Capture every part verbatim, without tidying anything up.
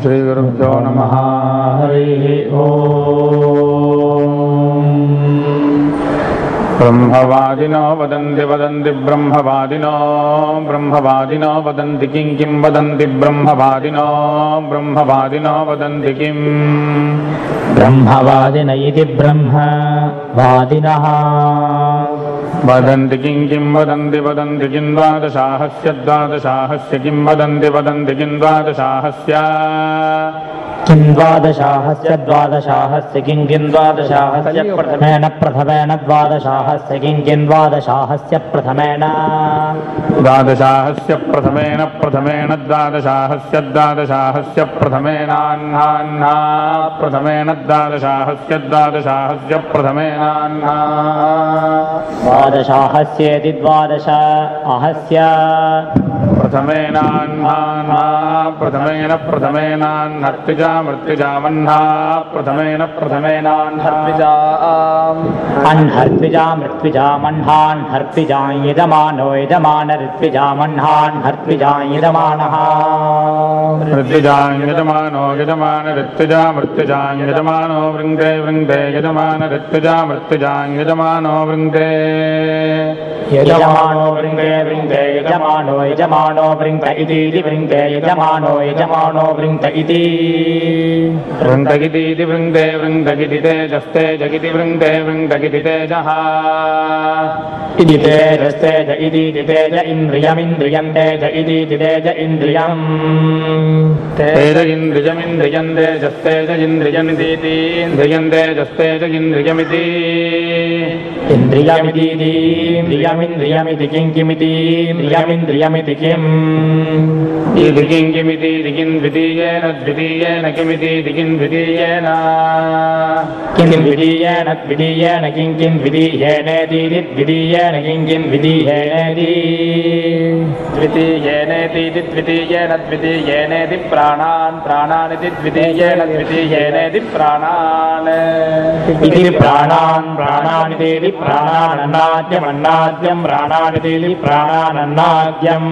श्रीगुरुभ्यो नमः। हरिः ओम्। ब्रह्मवादिनो वदन्ति वदन्ति ब्रह्मवादिनो ब्रह्मवादिनो वदन्ति किं किं वदन्ति ब्रह्मवादिनो ब्रह्मवादिनो वदन्ति किं ब्रह्मवादिन इति ब्रह्मवादिनः वदन्ति किं किं वदन्ति वदन्ति किं द्वादशाहस्य द्वादशाहस्य किं वदन्ति वदन्ति किं द्वादशाहस्य किं द्वादशाहस्य द्वादशाहस्य किं किं द्वादशाहस्य प्रथमेन प्रथमेन द्वादशाहस्य किं किं द्वादशाहस्य प्रथमेन द्वादशाहस्य प्रथमेन प्रथमेन द्वादशाहस्य द्वादशाहस्य प्रथमेनाह्नाह्ना प्रथमेन द्वादशाहस्य द्वादशाहस्य प्रथमेनाह्ना द्वादशाहस्येति द्वादश आहस्य प्रथमेनाह्नाह्ना प्रथमेन प्रथमेनाह्नर्तिजा मृत्युजामह्ना प्रथमेन प्रथमेनाह्नर्तिजा अह्नर्त्विजा मृत्विजामह्नाह्नर्त्विजां यजमानो यजमानऋत्विजामह्नाह्नर्त्विजां यजमानः ऋत्विजां यजमानो यजमान ऋत्विजा मृत्युजां यजमानो वृङ्गे वृङ्गे यजमान ऋत्विजा मृत्युजां यजमानो वृङ्गे यजमानो वृङ्गे वृङ्गे यजमानो यजमानो वृङ्ग इति वृङ्गे यजमानो यजमानो वृङ्ग इति वृङ्गगिति वृङ्गे वृङ्गगिति तेजस्तेजगिति वृङ्गे वृङ्गगिति तेजः इति तेजस्तेज इति तेज इन्द्रियमिन्द्रियं तेज इति तेज इन्द्रियं तेज इन्द्रियमिन्द्रियं तेजस्तेज इन्द्रियमिति इन्द्रियं तेजस्तेज इन्द्रियमिति इन्द्रियमिति इन्द्रियमिन्द्रियमिति किं किमिति इन्द्रियमिन्द्रियमिति किम् इति किं किमिति किं द्वितीयेन द्वितीयेन किमिति किं द्वितीयेन किं द्वितीयेन द्वितीयेन किं किं द्वितीयेनेति द्वितीयेन किं किं द्वितीयेनेति द्वितीयेनेति द्वितीयेन द्वितीयेनेति प्राणान् प्राणानिति द्वितीयेन द्वितीयेनेति प्राणान् इति प्राणान् प्राणानिति प्राणानन्नाद्यमन्नाद्यं प्राणानिति प्राणानन्नाद्यम्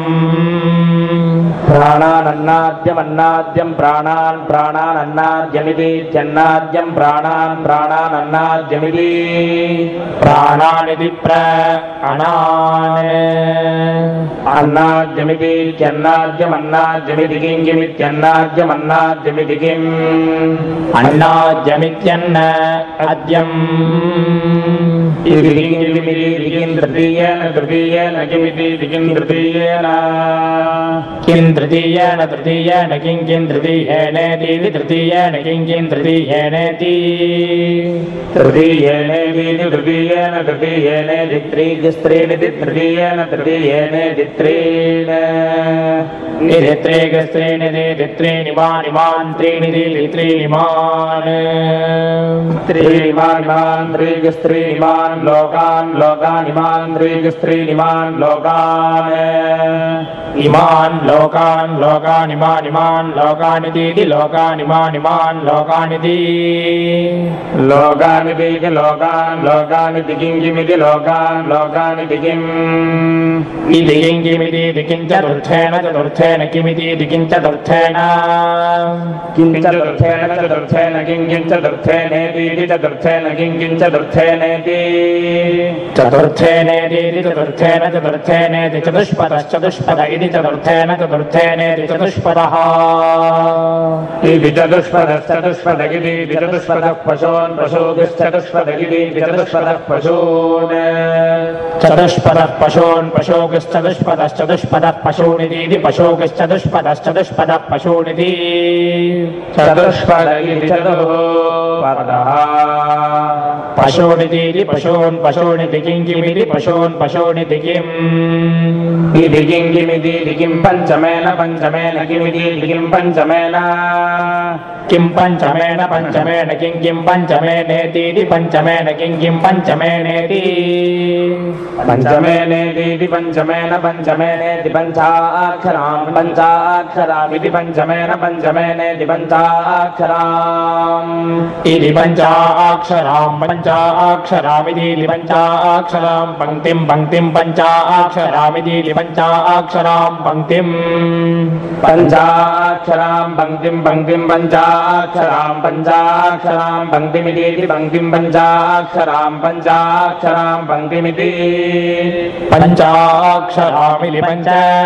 प्राणानन्नाद्यमन्नाद्यं प्राणान् प्राणानन्नाद्यमिति जन्नाद्यं प्राणान् प्राणानन्नाद्यमिति प्राणानिति प्राणान् अन्नाद्यमिति जन्नाद्यमन्नाद्यमिति किं किमित्यन्नाद्यमन्नाद्यमिति किम् अन्नाद्यमित्यन्न अद्यम् इति किं किमिति किं तृतीयेन तृतीयेन किमिति किं तृतीयेन किं तृतीयेन तृतीयेन किं किं तृतीयेनेति तृतीयेन किं किं तृतीयेनेति तृतीयेनेति तृतीयेन तृतीयेनेति त्रीगस्त्रीनिति तृतीयेन तृतीयेनेति त्रीण निधि त्रीगस्त्रीनिधि त्रीणिमान् इमान् त्रीणिधि त्रीणिमान् त्रीणिमान् त्रीगस्त्रीणिमान् लोकान् लोकान् इमान् त्रीगस्त्रीणिमान् लोकान् इमान् लोकान् लोकान् इमान् इमान् लोकानिति लोकान् इमान् इमान् लोकानिति लोकानिति लोकान् लोकानिति किं किमिति लोकान् लोकानिति किम् इति किं किमिति किं चतुर्थेन चतुर्थेन किमिति किं चतुर्थेन किं चतुर्थेन चतुर्थेन किं किं चतुर्थेनेति चतुर्थेन किं किं चतुर्थेनेति चतुर्थेनेति चतुर्थेन चतुर्थेनेति चतुष्पदश्चतुष्पद इति चतुर्थेन चतुर्थेनेति चतुष्पदः इति चतुष्पदश्चतुष्पदगिति चतुष्पदः पशून् पशूगश्चतुष्पदगिति चतुष्पदः पशून् चतुष्पदः पशून् पशूगश्चतुष्पदश्चतुष्पदः पशूनिति पशूगश्चतुष्पदश्चतुष्पदः पशूनिति चतुष्पद इति चतुःपदः पशूनिति पशून् पशूनिति किं किमिति पशून् पशूनिति किम् इति किं किमिति किं पञ्चमेन पञ्चमेन किमिति किं पञ्चमेन किं पञ्चमेन पञ्चमेन किं किं पञ्चमेनेति पञ्चमेन किं किं पञ्चमेनेति पञ्चमेनेति पञ्चमेन पञ्चमेनेति पञ्चाक्षराम् पञ्चाक्षरामिति पञ्चमेन पञ्चमेनेति पञ्चाक्षराम् इति पञ्चाक्षराम् पञ्चाक्षरामिति पञ्चाक्षराम् पङ्क्तिम् पङ्क्तिम् पञ्चाक्षरामिति पञ्चाक्षराम् पङ्क्तिम् पञ्चाक्षराम् पङ्क्तिम् पङ्क्तिम् पञ्चाक्षराम् पञ्चाक्षराम् पङ्क्तिमिति पङ्क्तिम् पञ्चाक्षराम् पञ्चाक्षराम् पङ्क्तिमिति पञ्चाक्षरामिति पञ्च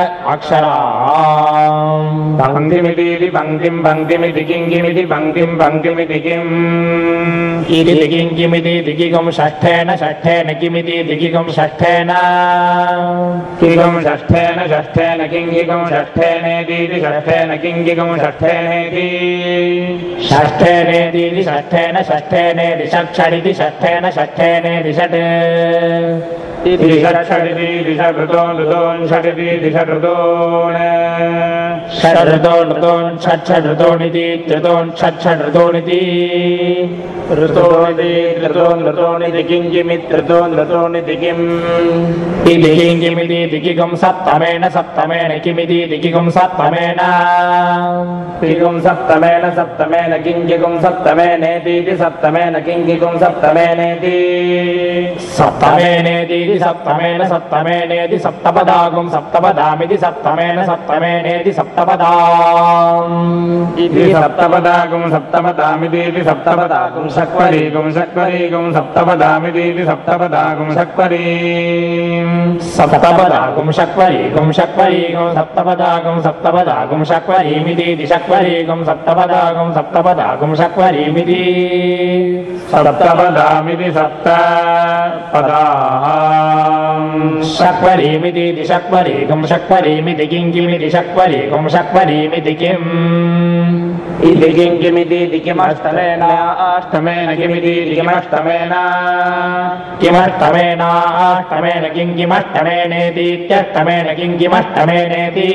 अक्षराम् पङ्क्तिमिति पङ्क्तिम् पङ्क्तिमिति किङ्किमिति पङ्क्तिम् पङ्क्तिमिति किम् इति किङ्किमिति किं षष्ठेन षष्ठेन किमिति किं षष्ठेन किं षष्ठेन षष्ठेन किङ्किं षष्ठेनेति षष्ठेन किङ्किं षष्ठेनेति षष्ठेनेति षष्ठेन षष्ठेनेति षट्षडिति षष्ठेन षष्ठेनेति षट् इति षट्षडिति षड्ऋतोन् ऋतोन् षडिति षड्ऋतोन् षड्ऋतोन् ऋतोन् षट्षड्ऋतोनिति ऋतोन् षट्षड्ऋतोनिति ऋतोनिति ऋतोन् ऋतोनिति किङ्किमिति ऋतोन् ऋतोनिति किम् इति किङ्किमिति किं सप्तमेन सप्तमेन किमिति किं सप्तमेन किं सप्तमेन सप्तमेन किङ्किं सप्तमेनेति सप्तमेन किङ्किं सप्तमेनेति सप्तमेनेति सप्तमेन सप्तमेनेति सप्तपदागुं सप्तपदामिति सप्तमेन सप्तमेनेति सप्तपदाम् इति सप्तपदागुं सप्तपदामिति सप्तपदागुं षट्पदीगुं षट्पदीगुं सप्तपदामिति सप्तपदागुं षट्पदीम् सप्तपदागुं षट्पदीगुं षट्पदीगुं सप्तपदागुं सप्तपदागुं षट्पदीमिति षट्पदीगुं सप्तपदागुं सप्तपदागुं षट्पदीमिति सप्तपदामिति सप्तपदाः षट्पदीमिति षट्पदीगुं षट्पदीमिति किङ्किमिति षट्पदीगुं षट्पदीमिति किम् इति किङ्किमिति किमष्टमेन अष्टमेन किमिति किमष्टमेन किमष्टमेन अष्टमेन किङ्किमष्टमेनेति इत्यष्टमेन किङ्किमष्टमेनेति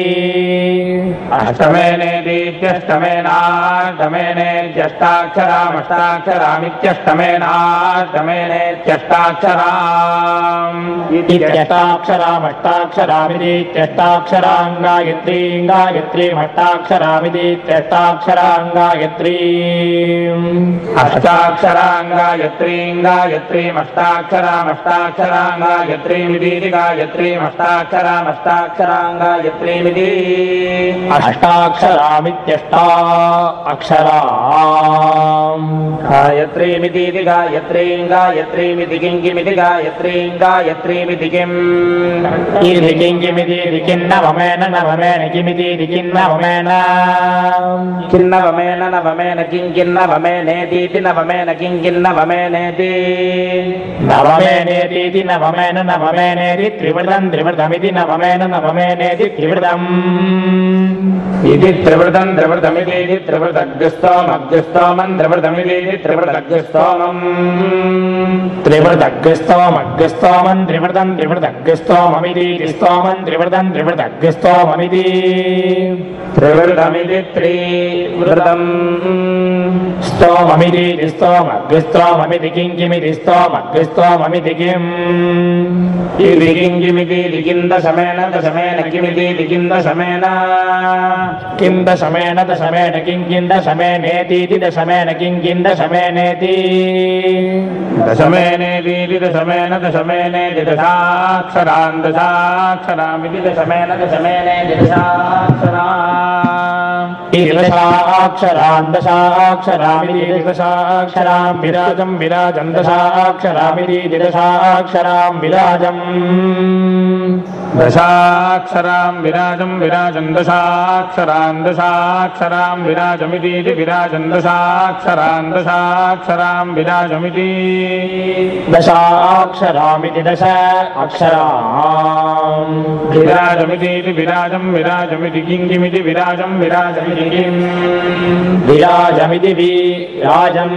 अष्टमेनेति इत्यष्टाक्षरामष्टाक्षरामिति इत्यष्टाक्षराम् गायत्रीम् गायत्रीमष्टाक्षरामिति इत्यष्टाक्षराम् गायत्रीम् अष्टाक्षराम् गायत्रीम् गायत्रीमष्टाक्षरामष्टाक्षराम् गायत्रीमिति गायत्रीमष्टाक्षरामष्टाक्षराम् गायत्रीमिति अष्टाक्षरामित्यष्टा अक्षराम् गायत्रीमिति गायत्रीम् गायत्रीमिति किङ्किमिति गायत्रीम् गायत्रीमिति किम् इति किङ्किमिति किन्नवमेन नवमेन किमिति किन्नवमेन किन्नवमेन नवमेन किङ्किन्नवमेनेति नवमेन किङ्किन्नवमेनेति नवमेनेति नवमेन नवमेनेति त्रिवृतम् त्रिवृतमिति नवमेन नवमेनेति त्रिवृतम् इति त्रिवृतम् त्रिवृतमिति त्रिवृतग्रस्तोमग्रस्तोमम् त्रिवृतमिति त्रिवृतग्रस्तोमम् त्रिवृतग्रस्तोमग्रस्तोमम् त्रिवृतम् त्रिवृतग्रस्तोममिति स्तोमम् त्रिवृतम् त्रिवृतग्रस्तोममिति त्रिवृतमिति त्रिवृतम् स्तोममिति स्तोमग्रस्तोममिति किङ्किमिति स्तोमग्रस्तोममिति किम् इति किङ्किमिति किं दशमेन दशमेन किमिति किं दशमेन किं दशमेन दशमेन किं किं दशमेनेति दशमेन किं किं दशमेनेति दशमेनेति दशमेन दशमेनेति दशाक्षरान् दशाक्षरामिति दशमेन दशमेनेति दशाक्षराम् इति दशाक्षरान् दशाक्षरामिति दशाक्षराम् विराजम् विराजम् दशाक्षरामिति दशाक्षराम् विराजम् दशाक्षराम् विराजम् विराजम् दशाक्षरान् दशाक्षराम् विराजमिति विराजम् दशाक्षरान् दशाक्षराम् विराजमिति दशाक्षरामिति दश अक्षराम् विराजमिति विराजम् विराजमिति किङ्किमिति विराजम् विराजमिति किम् विराजमिति विराजम्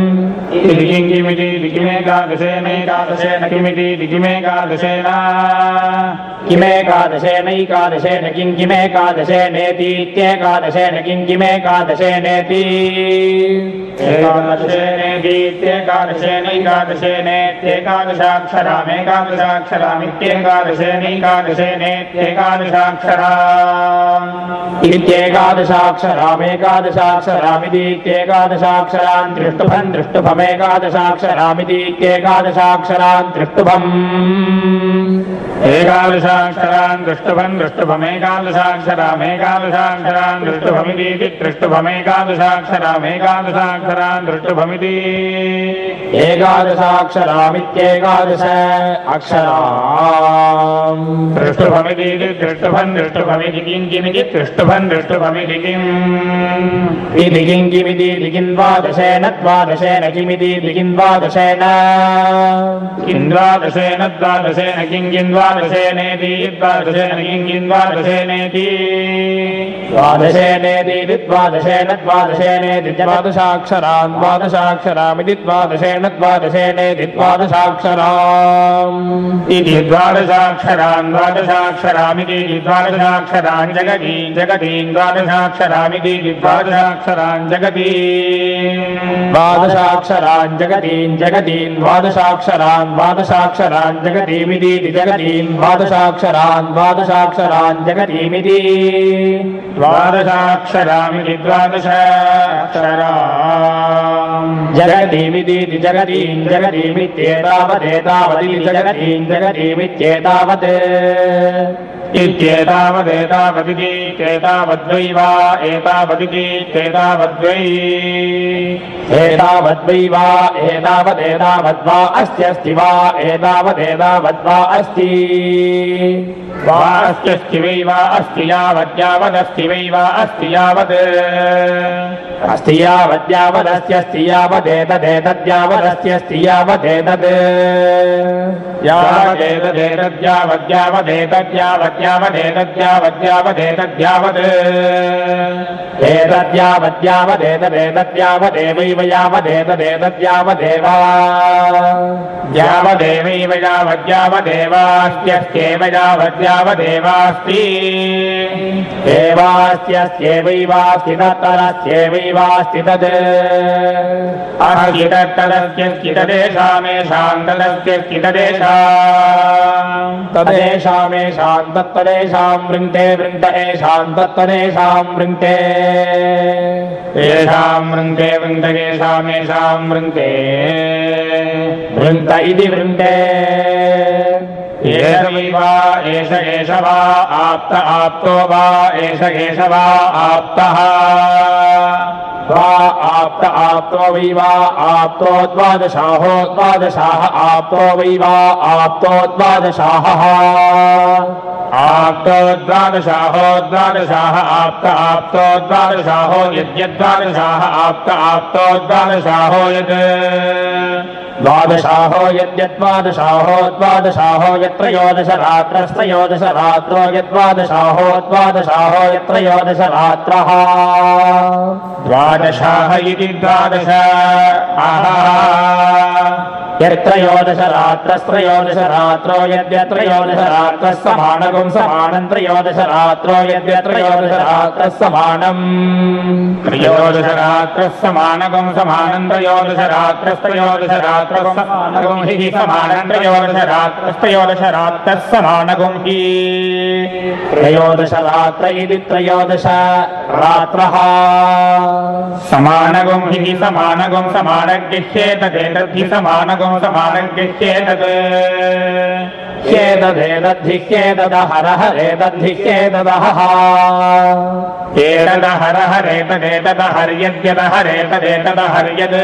इति किङ्किमिति किमेकादशेनैकादशेन किमिति किमेकादशेन किमेकादशेनैकादशेन किं किमेकादशेनेतीत्येकादशेन किं किमेकादशेनेति एकादशेनेतीत्येकादशेनैकादशेनेत्येकादशाक्षरामेकादशाक्षरामेकादशाक्षरा इत्येकादशाक्षरामेकादशाक्षरामितीत्येकादशाक्षरान् दृष्टुभम् दृष्टुभमेकादशाक्षरामितीत्येकादशाक्षरान् दृष्टुभम् एकादशाक्षरान् दृष्टुभम् दृष्टुभमेकादशाक्षरामेकादशाक्षरान् दृष्टुभमिति दृष्टुभमेकादशाक्षरामेकादशाक्षरान् दृष्टुभमिति एकादशाक्षरामित्येकादश अक्षराम् दृष्टुभमिति दृष्टुभम् दृष्टुभमिति किं किमिति दृष्टुभम् दृष्टुभमिति किम् इति किं किमिति द्वादशेन द्वादशेन किमिति द्वादशेन द्वादशेन द्वादशेन किं किं द्वादशेनेति द्वादशेन किं किं द्वादशेनेति द्वादशेनेति द्वादशेन द्वादशेनेति द्वादशाक्षरान् द्वादशाक्षरामिति द्वादशेन द्वादशेनेति द्वादशाक्षराम् इति द्वादशाक्षरान् द्वादशाक्षरामिति द्वादशाक्षरान् जगतीं जगतीं द्वादशाक्षरामिति द्वादशाक्षरान् जगतीं द्वादशाक्षरान् जगतीं जगतीं द्वादशाक्षरान् द्वादशाक्षरान् जगतीमिति जगतीं द्वादशाक्षरान् द्वादशाक्षरान् जगतीमिति द्वादशाक्षरामिति द्वादशाक्षरान् जगतीमिति जगतीं जगतीमित्येतावदेतावदिति जगतीं जगतीमित्येतावत् इत्येतावदेतावदिति एतावद्वै वा एतावदिति एतावद्वै एतावद्वै वा एतावदेतावद्वा अस्ति अस्ति वा एतावदेतावद्वा अस्ति वा अस्त्यस्ति वै वा अस्ति यावद्यावदस्ति वै वा अस्ति यावत् अस्ति यावद्यावदस्त्यस्ति यावदेतदेतद्यावदस्त्यस्ति यावदेतद् यावदेतदेतद्यावद्यावदेतद्यावद्यावदेतद्यावद्यावदेतद्यावद् एतद्यावद्यावदेतदेतद्यावदेवैव यावदेतदेतद्यावदेव यावदेवैव यावद्यावदेवास्त्यस्त्येव यावद्यावदेवास्ति एवास्त्यस्त्येवैवास्ति तत्तदस्त्येवैवास्ति तद् अस्ति तत्तदस्त्यस्ति तदेषामेषां तदस्त्यस्ति तदेषाम् तदेषामेषां तत्तदेषां वृङ्क्ते वृङ्क्त एषां तत्तदेषां वृङ्क्ते येषां वृङ्क्ते वृङ्क्त येषामेषां वृङ्क्ते वृङ्क्त इति वृङ्क्ते एष वै वा एष एष वा आप्त आप्तो वा एष एष वा आप्तः वा आप्त आप्तो वै वा आप्तो द्वादशाहो द्वादशाः आप्तो वै वा आप्तो द्वादशाः आप्तो द्वादशाहो द्वादशाः आप्त आप्तो द्वादशाहो यद्यद्वादशाः आप्त आप्तो द्वादशाहो यत् द्वादशाहो यद्यद्वादशाहो द्वादशाहो यत्रयोदश रात्रस्त्रयोदश रात्रो यद्वादशाहो द्वादशाहो यत्रयोदश रात्रः द्वादशाः इति द्वादश यत्रयोदश रात्रस्त्रयोदश रात्रो यद्यत्रयोदश रात्रः समानगुं समानं त्रयोदश रात्रो यद्यत्रयोदश रात्रः समानम् त्रयोदश रात्रः समानगुं समानं त्रयोदश रात्रस्त्रयोदश रात्रः समानगुं हि समानं त्रयोदश रात्रस्त्रयोदश रात्रः समानगुं हि त्रयोदश रात्र इति त्रयोदश रात्रः समानगुं हि समानगुं समानग्येतदेतद्धि समानगुं समानग्येतद् ह्येतदेतद्धिह्येतदहरः रेतद्धिह्येतदः एतदहरहरेतदेतदहर्यद्यदहरेतदेतदहर्यद्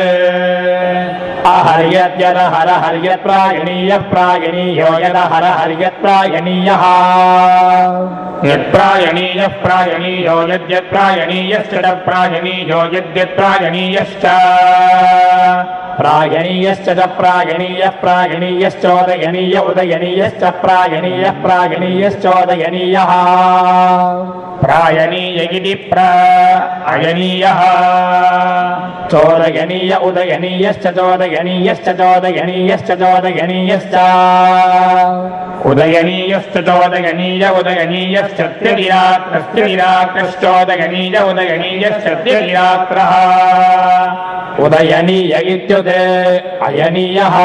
अहर्यद्यदहर हर्यत्प्रायणीयः प्रायणीयो यदहर हर्यत्प्रायणीयः यत्प्रायणीयः प्रायणीयो यद्यत्प्रायणीयश्च प्रायणीयो यद्यत्प्रायणीयश्च प्रायणीयश्च च प्रायणीयः प्रायणीयश्चोदयनीय उदयनीयश्च प्रायणीयः प्रायणीयश्चोदयनीयः प्रायणीय इति प्रायणीयः चोदयनीय उदयनीयश्च चोदयनीयश्च चोदयनीयश्च चोदयनीयश्च उदयनीयश्च चोदयनीय उदयनीयश्चत्यदिरात्रश्चोदयनीय उदयनीयश्चत्यदिरात्रः उदयनीय इत्युदे अयनीयः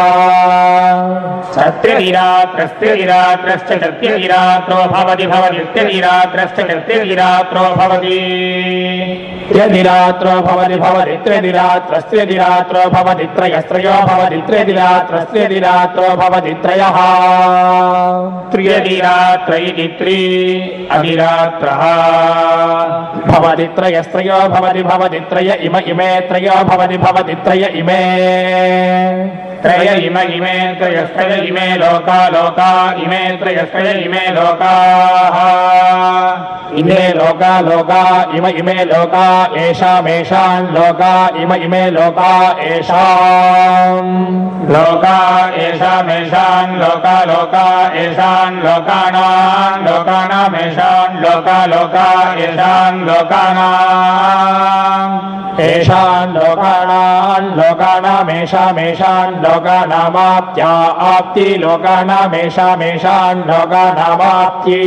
सत्यदिरात्रस्त्यदिरात्रश्च सत्यदिरात्रो भवति भवतीत्यदिरात्रश्च सत्यदिरात्रो भवति त्यदिरात्रो भवति भवति त्र्यदिरात्रस्त्यदिरात्रो भवति त्रयस्त्रयो भवति त्र्यदिरात्रस्त्यदिरात्रो भवति त्रयः त्र्यदिरात्र इति त्रि अधिरात्रः भवति त्रयस्त्रयो भवति भवति त्रय इम इमे त्रयो भवति भवति त्रय इमे त्रय इम इमे त्रयस्त्रय इमे लोका लोका इमे त्रयस्त्रय इमे लोकाः इमे लोका लोका इम इमे लोका एषामेषान् लोका इम इमे लोका एषाम् लोका एषामेषान् लोका लोका एषान् लोकानां लोकानामेषान् लोका लोका एषान् लोकानाम् एषान् लोकानां लोकानामेषामेषान् लोकानामाप्त्या आप्ति लोकानामेषामेषान् लोकानामाप्ति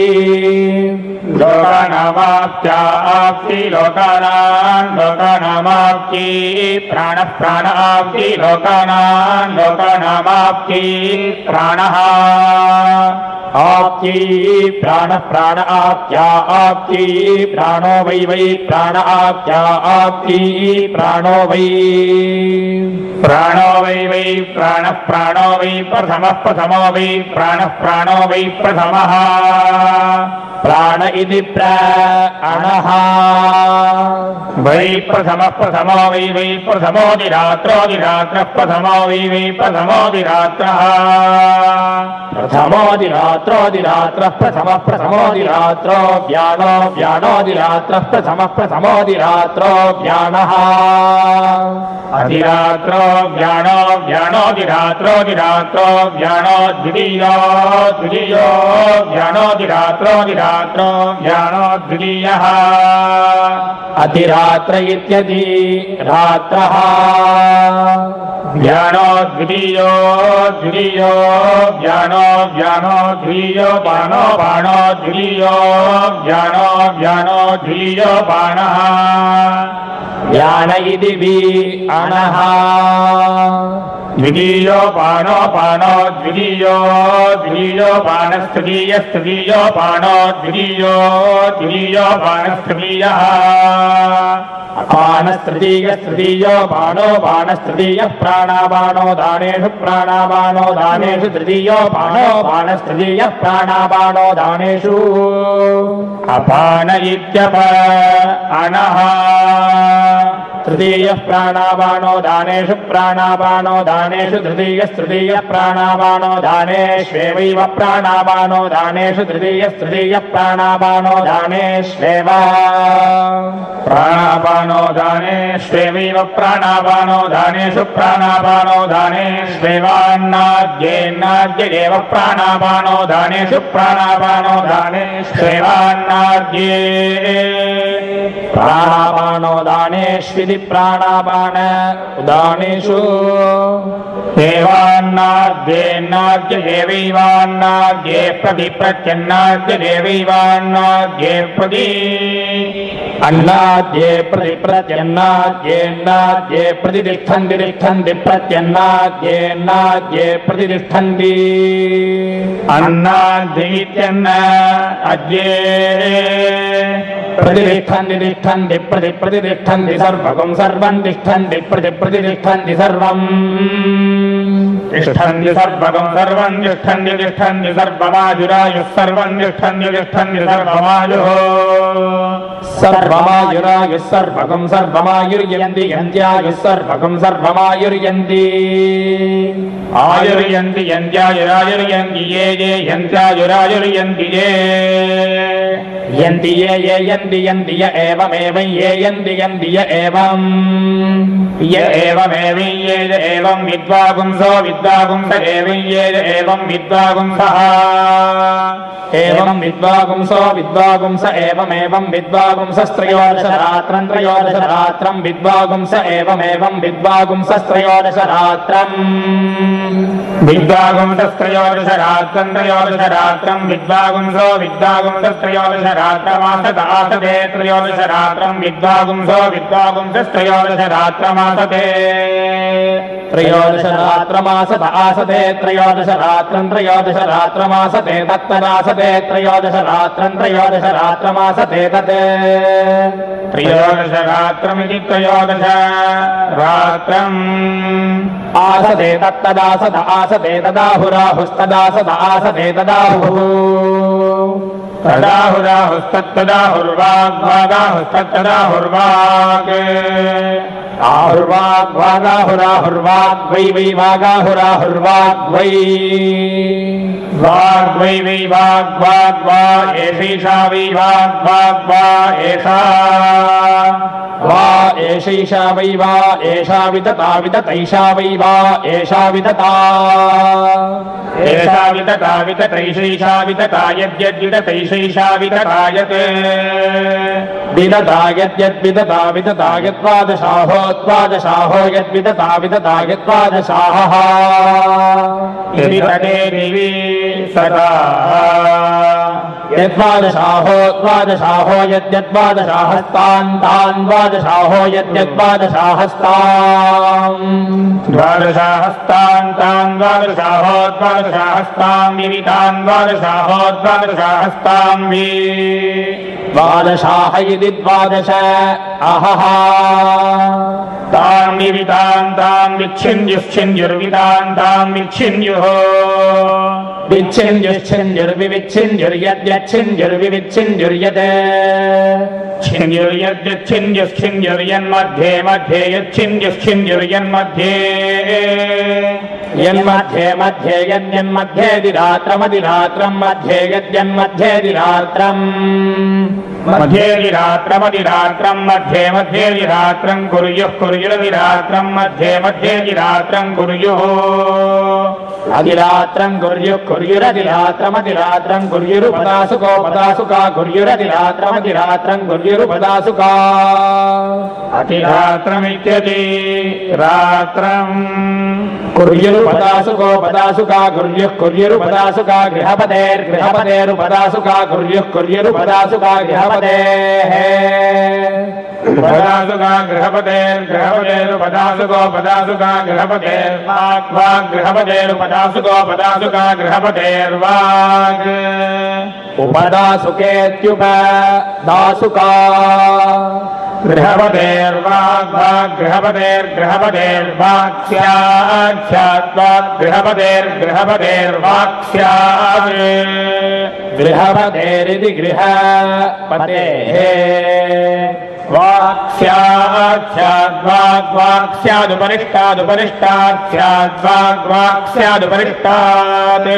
लोकानामाप्त्या आप्ति लोकानां लोकानामाप्ति प्राण प्राण आप्ति लोकानां लोकानामाप्ति प्राणः आप्ति प्राण प्राण आप्त्या आप्ति प्राणो वै वै प्राण आप्त्या आप्ति प्राणो वै प्राणो वै वै प्राणः प्राणो वै प्रथमः प्रथमो वै प्राणः प्राणो वै प्रथमः प्राण इति प्राणः वै प्रथमः प्रथमो वै वै प्रथमोऽधिरात्रोऽधिरात्रः प्रथमो वै वै प्रथमोऽधिरात्रः प्रथमोऽधिरात्रोऽधिरात्रः प्रथमः प्रथमोऽधिरात्रो व्यानो व्यानोऽधिरात्रः प्रथमः प्रथमोऽधिरात्रो व्यानः अधिरात्रो व्यानो व्यानोऽधिरात्रोऽधिरात्रो व्यानो द्वितीयो द्वितीयो व्यानोऽधिरात्रोऽधिरात्रो व्यानो द्वितीयः अधिरात्र इत्यधि रात्रः व्यानो द्वितीयो द्वितीयो व्यानो व्यानो द्वितीयो बाणो बाणो द्वितीयो व्यानो व्यानो द्वितीयो बाणः व्यान इति विअणः द्वितीयो बाणो बाणो द्वितीयो द्वितीयो बाणस्तृतीयस्तृतीयो बाणो द्वितीयो द्वितीयो बाणस्तृतीयः बाणस्तृतीयस्तृतीयो बाणो बाणस्तृतीयः प्राणाबाणो दानेषु प्राणाबाणो दानेषु तृतीयो बाणो बाणस्तृतीयः प्राणाबाणो दानेषु अपान इत्यपानः तृतीयः प्राणाबाणो दानेषु प्राणाबाणो दानेषु तृतीयस्तृतीयः प्राणाबाणो दानेष्वेवैव प्राणाबाणो दानेषु तृतीयस्तृतीयः प्राणाबाणो दानेष्वेव प्राणापानो दानेष्वेवैव प्राणापानो दानेषु प्राणापानो दानेष्वेवान्नाद्येन्नाद्येव प्राणापानो दानेषु प्राणापानो दानेष्वेवान्नाद्ये प्राणापानो दानेष्विति प्राणापान दानेषु देवान्नाद्येन्नाद्य देवैवान्नाद्ये प्रति प्रत्यन्नाद्य देवैवान्नाद्ये प्रति अन्नाद्ये प्रति प्रत्यन्नाद्येन्नाद्ये प्रतिष्ठन्ति तिष्ठन्ति प्रत्यन्नाद्येन्नाद्ये प्रतिष्ठन्ति अन्नाद्येत्यन्न अद्ये प्रतिष्ठन्ति तिष्ठन्ति प्रति प्रतिष्ठन्ति सर्वगं सर्वं तिष्ठन्ति प्रति प्रतिष्ठन्ति सर्वम् तिष्ठन्ति सर्वगं सर्वं तिष्ठन्ति तिष्ठन्ति सर्वमायुरायुः सर्वं तिष्ठन्ति तिष्ठन्ति सर्वमायुः सर्वमायुरायुः सर्वगं सर्वमायुर्यन्ति यन्त्यायुः सर्वगं सर्वमायुर्यन्ति आयुर्यन्ति यन्त्यायुरायुर्यन्ति ये ये यन्त्यायुरायुर्यन्ति ये यन्ति ये ये यन्ति यन्ति य एवमेवं ये यन्ति यन्ति य एवं य एवमेवं ये य एवं विद्वापुंसो विद्वागुंस एवं एवं विद्वागुंसः एवं विद्वागुंसो विद्वागुंस एवमेवं विद्वागुंसस्त्रयोदशरात्रं त्रयोदशरात्रं विद्वागुंस एवमेवं विद्वागुंसस्त्रयोदशरात्रं विद्वागुंसस्त्रयोदशरात्रं त्रयोदशरात्रं विद्वागुंसो विद्वागुंसस्त्रयोदशरात्रमासते त्रयोदशरात्रं विद्वागुंसो विद्वागुंसस्त्रयोदशरात्रमासते त्रयोदशरात्रमासत आसते त्रयोदशरात्रं त्रयोदशरात्रमासते तत्तदासते त्रयोदशरात्रं त्रयोदशरात्रमासते तत् त्रयोदशरात्रमिति त्रयोदशरात्रम् आसते तत्तदासत आसते तदाहुराहुस्तदासत आसते तदाहुः तदाहुराहुस्तत्तदाहुर्वाग्वागाहुस्तत्तदाहुर्वाग् आहुर्वाग्वागाहुराहुर्वाग् वै वै वागाहुराहुर्वाग् वै वाग् वै वै वाग्वाग्वा एषैषा वै वाग्वाग्वा एषा वा एषैषा वै वा एषा वितता विततैषा वै वा एषा वितता एषा वितता विततैषैषा वितता यद्यद्विततैषैषा वितता यत् विदता यद्यद्विदता विदता यद्वादशाहो द्वादशाहो यद्विदता विदता यद्वादशाहः विदते दिवि सदा यद्वादशाहो द्वादशाहो यद्यद्वादशाहस्तान् तान् द्वादशाहो यद्यद्वादशाहस्तान् द्वादशाहस्तान् तान् द्वादशाहो द्वादशाहस्तान् विवितान् द्वादशाहो द्वादशाहस्तान् वि द्वादशाह इति द्वादश अहः तान् विवितान् तान् विच्छिन्युश्चिन्युर्वितान् तान् विच्छिन्युः विच्छिन्युश्चिन्युर्विविच्छिन्युर्यद्यच्छिन्युर्विविच्छिन्युर्यत् छिन्युर्यद्यच्छिन्युश्चिन्युर्यन्मध्ये मध्ये यच्छिन्युश्चिन्युर्यन्मध्ये यन्मध्ये मध्ये यन्यन्मध्ये दिरात्रमदिरात्रं मध्ये यद्यन्मध्ये दिरात्रम् मध्ये दिरात्रमदिरात्रं मध्ये मध्ये दिरात्रं कुर्युः कुर्युरदिरात्रं मध्ये मध्ये दिरात्रं कुर्युः अधिरात्रं कुर्युः कुर्युरधिरात्रमधिरात्रं कुर्युरुपदासुको पदासुका कुर्युरधिरात्रमधिरात्रं कुर्युरुपदासुका अधिरात्रमित्यति रात्रं कुर्युरुपदासुको पदासुका कुर्युः कुर्युरुपदासुका गृहपतेर्गृहपतेरुपदासुका कुर्युः कुर्युरुपदासुका गृहपतेः पदासुका गृहपतेर्गृहपतेरुपदासुको पदासुका गृहपतेर्वाग् गृहपतेरुपदासुको पदासुका गृहपतेर्वाग् उपदासुकेत्युपदासुका गृहपतेर्वाग् गृहपतेर्गृहपतेर्वाक्स्यात् गृहपतेर्गृहपतेर्वाक्स्यात् गृहपतेरिति गृहपतेः वाक्स्यादुपरिष्टादुपरिष्टात्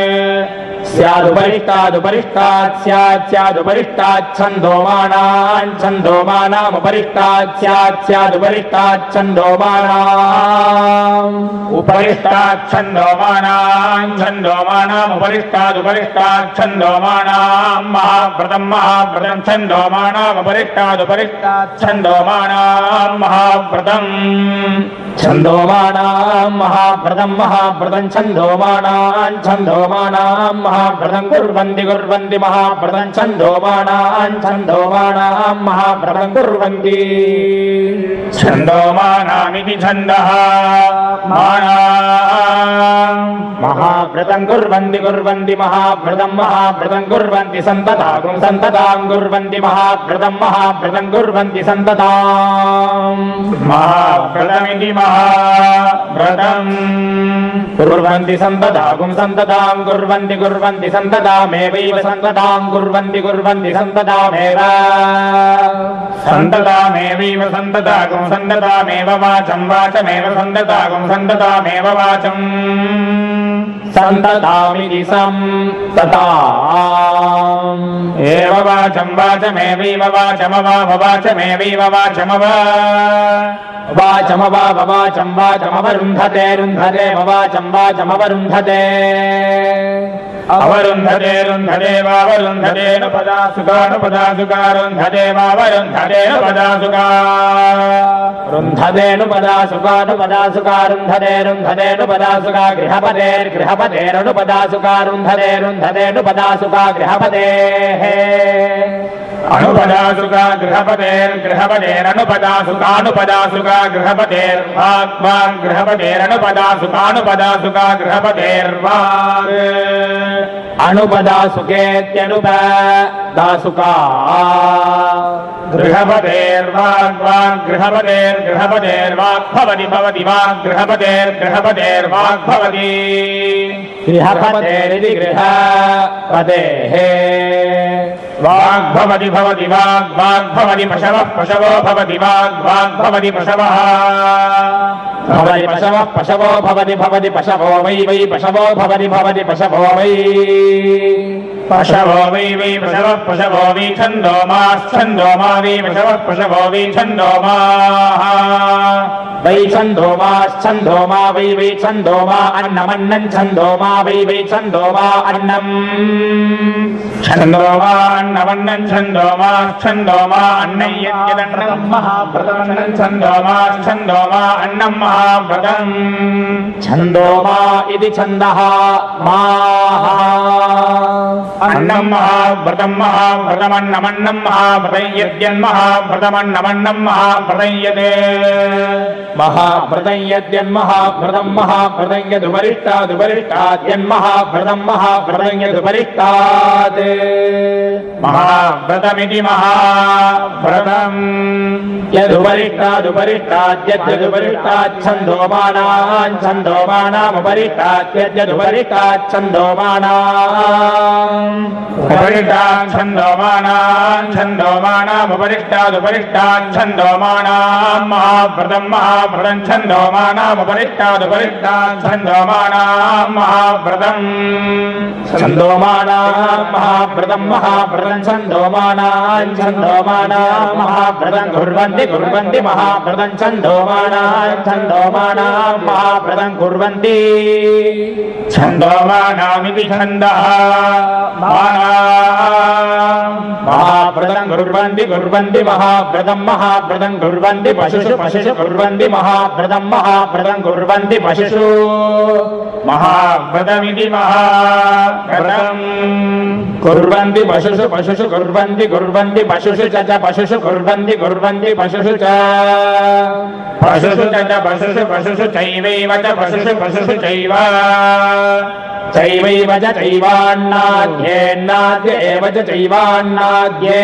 स्यादुपरिष्टादुपरिष्टात् स्यात् स्यादुपरिष्टात् छन्दोमानान् छन्दोमानामुपरिष्टात् स्यात् स्यादुपरिष्टात् छन्दोमानाम् उपरिष्टात् छन्दोमानान् छन्दोमानामुपरिष्टादुपरिष्टात् छन्दोमानाम् महाव्रतम् महाव्रतम् छन्दोमानामुपरिष्टादुपरिष्टात् छन्दोमानाम् महाव्रतम् छन्दोमानाम् महाव्रतम् महाव्रतम् छन्दोमानान् छन्दोमानाम् महाव्रतम् कुर्वन्ति कुर्वन्ति महाव्रतम् छन्दोमानान् छन्दोमानाम् महाव्रतम् कुर्वन्ति छन्दोमानामिति छन्दः महाव्रतम् कुर्वन्ति कुर्वन्ति महाव्रतम् महाव्रतम् कुर्वन्ति सन्तताम् सन्तताम् कुर्वन्ति महाव्रतम् महाव्रतम् कुर्वन्ति सन्तताम् महाव्रतमिति महाव्रतम् कुर्वन्ति सन्तताम् सन्तताम् कुर्वन्ति कुर्वन्ति सन्ततामेवैव सन्तताम् कुर्वन्ति कुर्वन्ति सन्ततामेव सन्ततामेवैव सन्तताम् सन्ततामेव वाचं वाचमेव सन्तताम् सन्ततामेव वाचम् सन्ततामिति सन्तताम् एव वाचं वाचमेवैव वाचमव वाचमेवैव वाचमव वाचमवाववाचं वाचमवरुन्धते रुन्धते ववाचं वाचमवरुन्धते अवरुन्धते रुन्धते वावरुन्धते नुपदा सुगानुपदा सुगारुन्धते वावरुन्धते नुपदा सुगा रुन्धते नुपदा सुगानुपदा सुगारुन्धते रुन्धते नुपदा सुगा गृहपतेर्गृहपतेरनुपदा सुगारुन्धते रुन्धते नुपदा सुगा गृहपतेः अनुपदा सुगा गृहपतेर्गृहपतेरनुपदा सुगानुपदा सुगा गृहपतेर्वाग्वाग् गृहपतेरनुपदा सुगानुपदा सुगा गृहपतेर्वाग् अनुपदा सुकेत्यनुपदा सुका गृहपतेर्वाग्वाग् गृहपतेर्गृहपतेर्वाग् भवति भवति वाग् गृहपतेर्गृहपतेर्वाग् भवति गृहपतेरिति गृहपतेः वाग् भवति भवति वाग् वाग् भवति पशवः पशवो भवति वाग् वाग् भवति पशवः भवति पशवः पशवो भवति भवति पशवो वै वै पशवो भवति भवति पशवो वै पशवो वै वै पशवः पशवो वै छन्दो माश्छन्दो मा वै पशवः पशवो वै छन्दो माः वै छन्दो माश्छन्दो मा वै वै छन्दो मा अन्नमन्नं छन्दो मा वै वै छन्दो मा अन्नम् छन्दो मा अन्नमन्नं छन्दो माश्छन्दो मा अन्नं यद्यदन्नं महाव्रतमन्नं छन्दो माश्छन्दो मा अन्नं महाव्रतम् छन्दो मा इति छन्दः माः अन्नं महाव्रतं महाव्रतमन्नमन्नं महाव्रतं यद्यन्महाव्रतमन्नमन्नं महाव्रतं यदे महाव्रतं यद्यन्महाव्रतं महाव्रतं यदुपरिष्टादुपरिष्टाद्यन्महाव्रतं महाव्रतं यदुपरिष्टात् महाव्रतमिति महाव्रतम् यदुपरिष्टादुपरिष्टाद्यदुपरिष्टाच्छन्दोमानान् छन्दोमानामुपरिष्टाद्यदुपरिष्टाच्छन्दोमानान् उपरिष्टान् छन्दोमानान् छन्दोमानामुपरिष्टादुपरिष्टान् छन्दोमानान् महाव्रतं महाव्रतं छन्दोमानामुपरिष्टादुपरिष्टान् छन्दोमानान् महाव्रतम् छन्दोमानान् महाव्रतं महाव्रतं छन्दोमानान् छन्दोमानान् महाव्रतं कुर्वन्ति कुर्वन्ति महाव्रतं छन्दोमानान् छन्दोमानान् महाव्रतं कुर्वन्ति छन्दोमानामिति छन्दः महाव्रतं कुर्वन्ति कुर्वन्ति महाव्रतं महाव्रतं कुर्वन्ति पशुषु पशुषु कुर्वन्ति महाव्रतं महाव्रतं कुर्वन्ति पशुषु महाव्रतमिति महाव्रतम् कुर्वन्ति पशुषु पशुषु कुर्वन्ति कुर्वन्ति पशुषु च च पशुषु कुर्वन्ति कुर्वन्ति पशुषु च पशुषु च च पशुषु पशुषु चैवैव च पशुषु पशुषु चैव चैवैव च चैवान्नाद्येन्नाद्य एव च चैवान्नाद्ये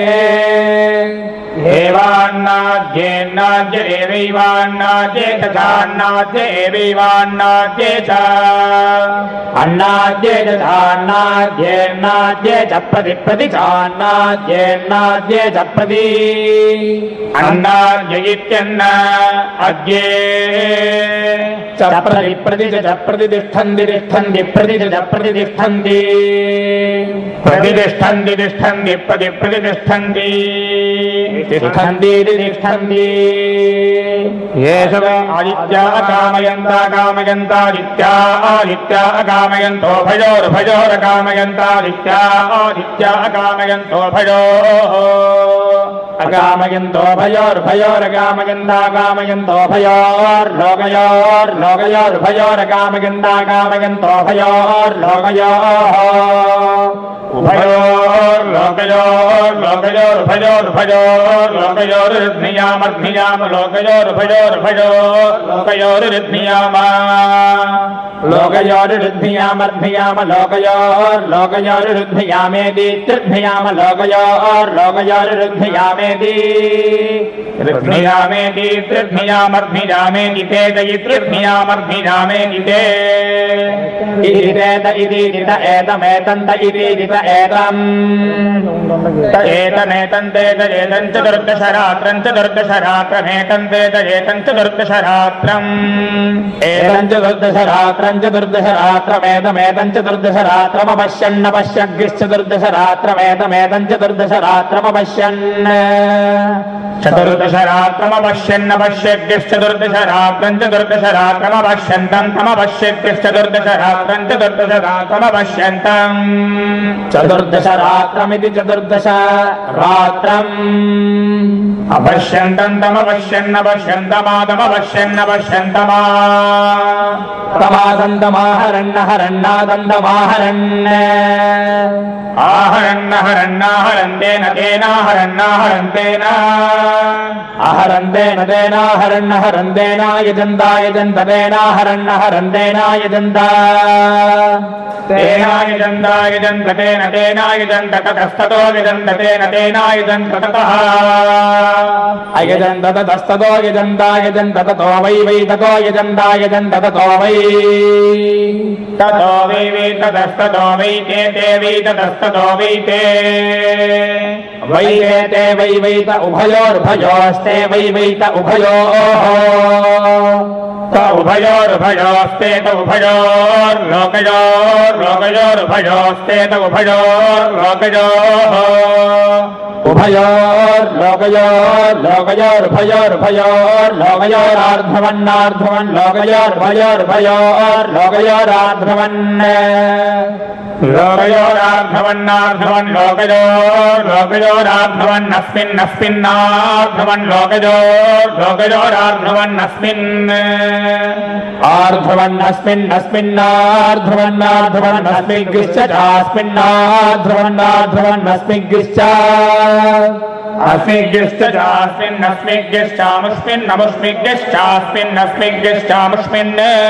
एवान्नाद्येन्नाद्य एवैवान्नाद्ये च चान्नाद्य एवैवान्नाद्ये च अन्नाद्ये च चान्नाद्येन्नाद्ये च प्रति प्रति चान्नाद्येन्नाद्ये च प्रति अन्नाद्य इत्यन्न अद्ये च प्रति प्रति च प्रतिष्ठन्ति तिष्ठन्ति प्रति च प्रतिष्ठन्ति प्रतिष्ठन्ति तिष्ठन्ति प्रति प्रतिष्ठन्ति तिष्ठन्ति तिष्ठन्ति येष वै आदित्या अकामयन्ता कामयन्तादित्या आदित्या अकामयन्तो भयोर्भयोरकामयन्तादित्या आदित्या अकामयन्तो भयोः अकामयन्तो भयोर्भयोरकामयन्ता कामयन्तो भयोर्लोकयोर्लोकयोर्भयोरकामयन्ता कामयन्तो भयोर्लोकयोः उभयोर्लोकयोर्लोकयोर्भयोर्भयोर्लोकयोर्नियामर्नियाम लोकयोर्भयोर्भयोर्लोकयोर्नियाम लोकयोर्नियामर्नियाम लोकयोर्लोकयोर्नियामेति तृध्नियाम लोकयोर्लोकयोर्नियामेति ऋग्नियामेति तृध्नियामर्नियामेति तेत इतृध्नियामर्नियामेति ते इति तेत इति दित एतमेतन्त इति दित एतम् एतमेतन्तेत एतं चतुर्दशरात्रं चतुर्दशरात्रमेतन्तेत एतं चतुर्दशरात्रम् एतं चतुर्दशरात्रं चतुर्दशरात्रमेतमेतं चतुर्दशरात्रमपश्यन्नपश्यग्निश्चतुर्दशरात्रमेतमेतं चतुर्दशरात्रमपश्यन् चतुर्दश चतुर्दशरात्रमपश्यन्नपश्यद्यश्चतुर्दशरात्रम् चतुर्दशरात्रमपश्यन्तम् तमपश्यद्यश्चतुर्दशरात्रम् चतुर्दशरात्रमपश्यन्तम् चतुर्दशरात्रमिति चतुर्दश रात्रम् अपश्यन्तम् तमपश्यन्नपश्यन्तमादमपश्यन्नपश्यन्तमा तमादन्तमाहरण्णहरण्णादन्तमाहरण्य आहरन्नहरन्नाहरन्तेन तेनाहरन्नाहरन्तेन आहरन्तेन तेनाहरण्णहरन्तेन यजन्ता यजन्त तेनाहरण्णहरन्तेन यजन्ता तेनायजन्ता यजन्त तेन तेनायजन्त ततस्ततो यजन्त तेन तेनायजन्त ततः अयजन्त ततस्ततो यजन्ता यजन्त ततो वै वै ततो यजन्ता यजन्त ततो वै ततो वै वै ततस्ततो वै ते ते वै ततस्ततो वै ते वै ते ते वै वै त उभयोर्भयोस्ते वै वै त उभयोः त उभयोर्भयोस्ते त उभयोर्लोकयोर्लोकयोर्भयोस्ते त उभयोर्लोकयोः उभयोर्लोकयोर्लोकयोर्भयोर्भयोर्लोकयोरार्धवन्नार्धवन् लोकयोर्भयोर्भयोर्लोकयोरार्धवन् लोकयोरार्धवन्नार्धवन् लोकयोर्लोकयोरार्धवन्नस्मिन्नस्मिन्नार्धवन् लोकयोर्लोकयोरार्धवन्नस्मिन् आर्धवन्नस्मिन्नस्मिन्नार्धवन्नार्धवन्नस्मिग्श्च चास्मिन्नार्धवन्नार्धवन्नस्मिग्श्च अस्मिग्श्च चास्मिन्नस्मिग्श्चामुष्मिन्नमुष्मिग्श्चास्मिन्नस्मिग्श्चामुष्मिन्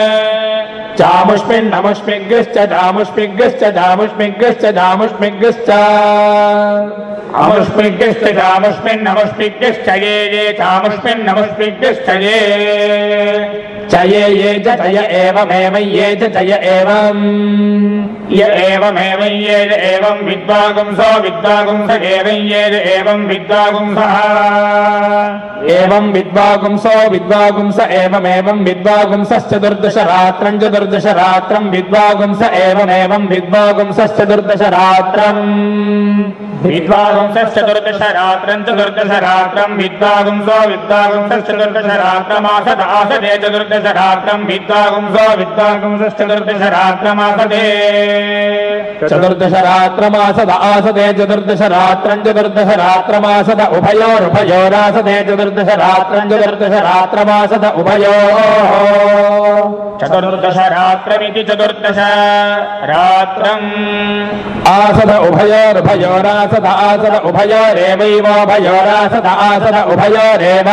चामुष्मिन्नमुष्मिग्श्च चामुष्मिग्श्च चामुष्मिग्श्च चामुष्मिग्श्च अमुष्मिग्श्च चामुष्मिन्नमुष्मिग्श्च ये ये चामुष्मिन्नमुष्मिग्श्च ये च ये ये च य एवमेव ये च य एवम् य एवमेव ये एवं विद्वागुंसो विद्वागुंस एवं ये एवं विद्वागुंसः एवं विद्वागुंसो विद्वागुंस एवमेवं विद्वागुंसश्चतुर्दश रात्रम् चतुर्दश रात्रम् विद्वागुंस एवमेवं विद्वागुंसश्चतुर्दश रात्रम् विद्वागुंसश्चतुर्दश रात्रम् चतुर्दश रात्रम् विद्वागुंसो विद्वागुंसश्चतुर्दश रात्रमासद आसदे चतुर्दश रात्रम् विद्वागुंसो विद्वागुंसश्चतुर्दश रात्रमासदे चतुर्दश रात्रमासद आसदे चतुर्दश रात्रम् चतुर्दश रात्रमासद उभयोरुभयोरासदे चतुर्दश रात्रम् चतुर्दश रात्रमासद उभयोः चतुर्दश रात्रमिति चतुर्दश रात्रम् आसद उभयोरुभयोरासद आसद उभयोरेवैवोभयोरासद आसद उभयोरेव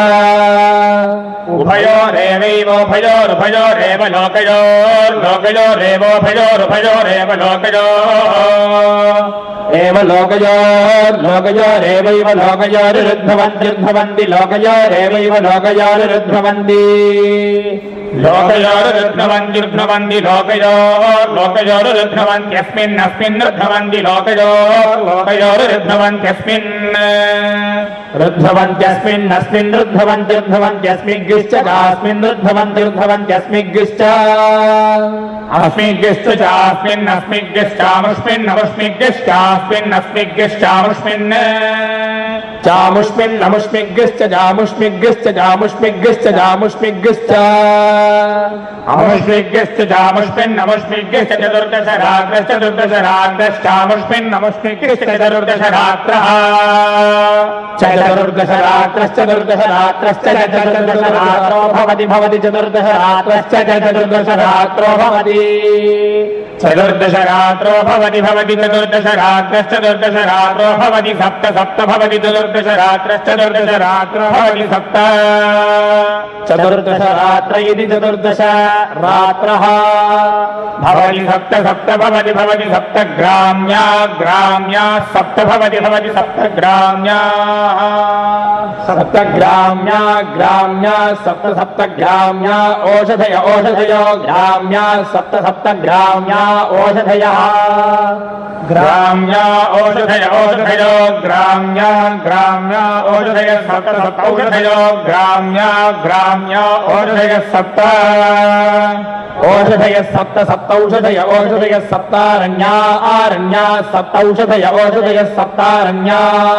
उभयोरेवैवोभयोरुभयोरेव लोकयोर्लोकयोरेवोभयोरुभयोरेव लोकयो एव लोकयोर्लोकयोरेवैव लोकयोरुद्धवन्त्युद्धवन्ति लोकयोरेवैव लोकयोरुद्धवन्ति लोकयोरुद्धवन्त्युद्धवन्ति लोकयोर्लोकयोरुद्धवन्त्यस्मिन्नस्मिन्नुद्धवन्ति लोकयोर्लोकयोरुद्धवन्त्यस्मिन् रुद्धवन्त्यस्मिन्नस्मिन्नुद्धवन्त्युद्धवन्त्यस्मिग्श्च चास्मिन्नुद्धवन्त्युद्धवन्त्यस्मिग्श्च अस्मिग्श्च चास्मिन्नस्मिग्श्चामुष्मिन्नमुष्मिग्श्चास्मिन्नस्मिग्श्चामुष्मिन् चामुष्मिन्नमुष्मिग्श्च चामुष्मिग्श्च चामुष्मिग्श्च चामुष्मिग्श्च अमुष्मिग्श्च चामुष्मिन्नमुष्मिग्श्च चतुर्दश रात्रश्च चतुर्दश रात्रश्चामुष्मिन्नमुष्मिग्श्च चतुर्दश रात्रः चतुर्दश रात्रश्च चतुर्दश रात्रश्च चतुर्दश रात्रो भवति भवति चतुर्दश रात्रश्च चतुर्दश रात्रो भवति चतुर्दश रात्रो भवति भवति चतुर्दश रात्रश्चतुर्दश रात्रो भवति सप्त सप्त भवति चतुर्दश रात्रश्चतुर्दश रात्रो भवति सप्त चतुर्दश रात्र इति चतुर्दश रात्रः भवति सप्त सप्त भवति भवति सप्त ग्राम्या ग्राम्या सप्त भवति भवति सप्त ग्राम्या सप्त ग्राम्या ग्राम्या सप्त सप्त ग्राम्या ओषधय ओषधयो ग्राम्या सप्त सप्त ग्राम्या ओषधयः ग्राम्या ओषधय ओषधयो ग्राम्या ग्राम्या ओषधय सप्त सप्त ओषधयो ग्राम्या ग्राम्या ओषधय सप्त ओषधय सप्त सप्तौषधय ओषधय सप्तारण्या आरण्या सप्तौषधय ओषधय सप्तारण्या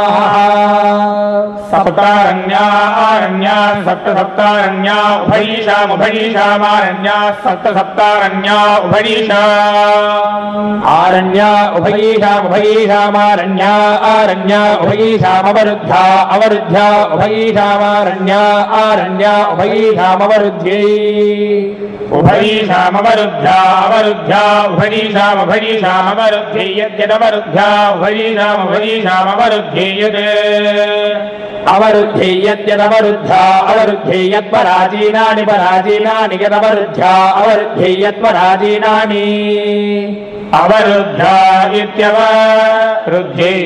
सप्तारण्या आरण्या सप्त सप्तारण्या उभयीषामुभयीषामारण्या सप्त सप्तारण्या उभयीषा आरण्या उभयीषामुभयीषामारण्या आरण्या उभयीषामवरुद्ध्या अवरुद्ध्या उभयीषामारण्या आरण्या उभयीषामवरुध्ये उभयीषामवरुद्ध्या अवरुद्ध्या उभयीषामुभयीषामवरुध्ये यद्यदवरुद्ध्या उभयीषामुभयीषामवरुध्ये यद् अवरुद्धे यद्यदवरुद्ध्या अवरुद्धे यत्पराजीनानि पराजीनानि यदवरुद्ध्या अवरुद्धे यत्पराजीनानि अवरुद्ध्या इत्यवरुध्ये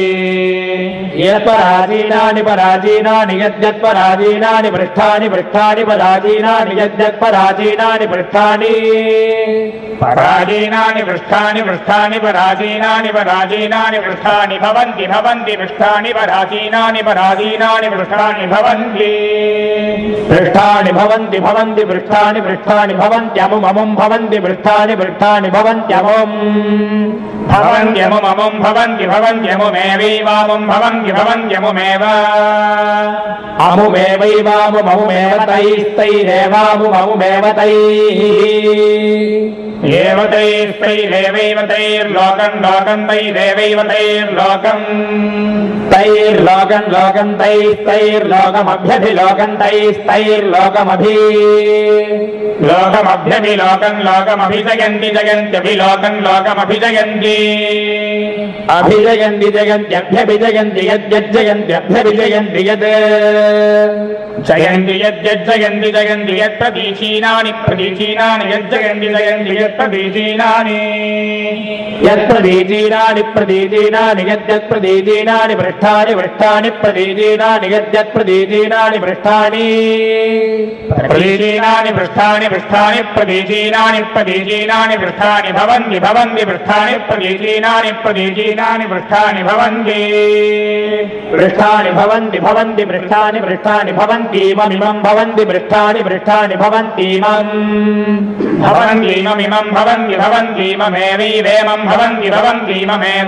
यत्पराजीनानि पराजीनानि यद्यत्पराजीनानि पृष्ठानि पृष्ठानि पराजीनानि यद्यत्पराजीनानि पृष्ठानि पराजीनानि पृष्ठानि पृष्ठानि पराजीनानि पराजीनानि पृष्ठानि भवन्ति भवन्ति पृष्ठानि पराजीनानि पराजीनानि पृष्ठानि भवन्ति पृष्ठानि भवन्ति भवन्ति पृष्ठानि पृष्ठानि भवन्त्यमुम् अमुम् भवन्ति पृष्ठानि पृष्ठानि भवन्त्यमुम् भवन्त्यमुम् अमुम् भवन्ति भवन्त्यमुमेवैवामुम् भवन्ति भवन्त्यमुमेव अमुमेवैवामुममुमेव तैस्तैरेवामुममुमेव तैः एव तैस्तैरेवैव तैर्लोकम् लोकम् तैरेवैव तैर्लोकम् तैर्लोकम् लोकम् तैस्तैर्लोकमभ्यभिलोकम् तैस्तैर्लोकमभि लोकमभ्यभिलोकम् लोकमभिजयन्ति जयन्त्यभिलोकम् लोकमभिजयन्ति अभिजयन्ति जयन्त्यभ्यभिजयन्ति यद्यज्जयन्त्यभ्यभिजयन्ति यद् जयन्ति यद्यज्जयन्ति जयन्ति यत्प्रतीचीनानि प्रतीचीनानि यज्जयन्ति जयन्ति यत्प्रतीचीनानि यत्प्रतीचीनानि प्रतीचीनानि यद्यत्प्रतीचीनानि पृष्ठानि पृष्ठानि प्रतीचीनानि यद्यत्प्रतीचीनानि पृष्ठानि प्रतीचीनानि पृष्ठानि पृष्ठानि प्रतीचीनानि प्रतीचीनानि पृष्ठानि भवन्ति भवन्ति पृष्ठानि प्रतीचीनानि प्रतीचीनानि पृष्ठानि भवन्ति पृष्ठानि भवन्ति भवन्ति पृष्ठानि पृष्ठानि भवन्तीममिमं भवन्ति पृष्ठानि पृष्ठानि भवन्तीमम् भवन्तीममिमं भवन्ति भवन्तीममेवैवेमं भवन्ति भवन्तीममेव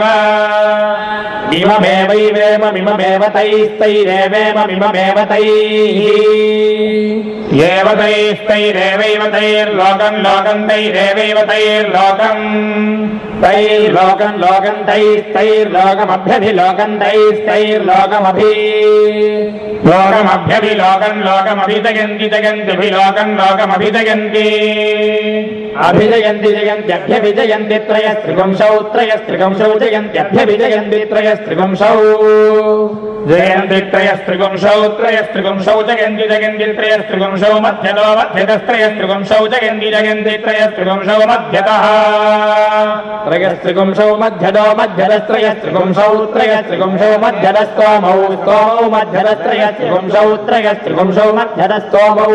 इममेवैवेममिममेव तैस्तैरेवेममिममेव तैः एव तैस्तैरेवैव तैर्लोकम् लोकम् तैरेवैव तैर्लोकम् तैर्लोकम् लोकम् तैस्तैर्लोकमभ्यभिलोकम् तैस्तैर्लोकमभि लोकमभ्यभिलोकम् लोकमभिजयन्ति जयन्त्यभिलोकम् लोकमभिजयन्ति अभिजयन्ति जयन्त्यभ्यभिजयन्ति त्रयस्त्रिगुंशौ त्रयस्त्रिगुंशौ जयन्त्यभ्यभिजयन्ति त्रयस्त्रिगुंशौ जयन्ति त्रयस्त्रिगुंशौ त्रयस्त्रिगुंशौ जयन्ति जयन्ति त्रयस्त्रिगुंशौ मध्यतो मध्यतस्त्रयस्त्रिगुंशौ जयन्ति जयन्ति त्रयस्त्रिगुंशौ मध्यतः त्रयस्त्रिगुंशौ मध्यतो मध्यतस्त्रयस्त्रिगुंशौ त्रयस्त्रिगुंशौ मध्यतस्तोमौ स्तोमौ मध्यतस्त्रयस्त्रिगुंशौ त्रयस्त्रिगुंशौ मध्यतस्तोमौ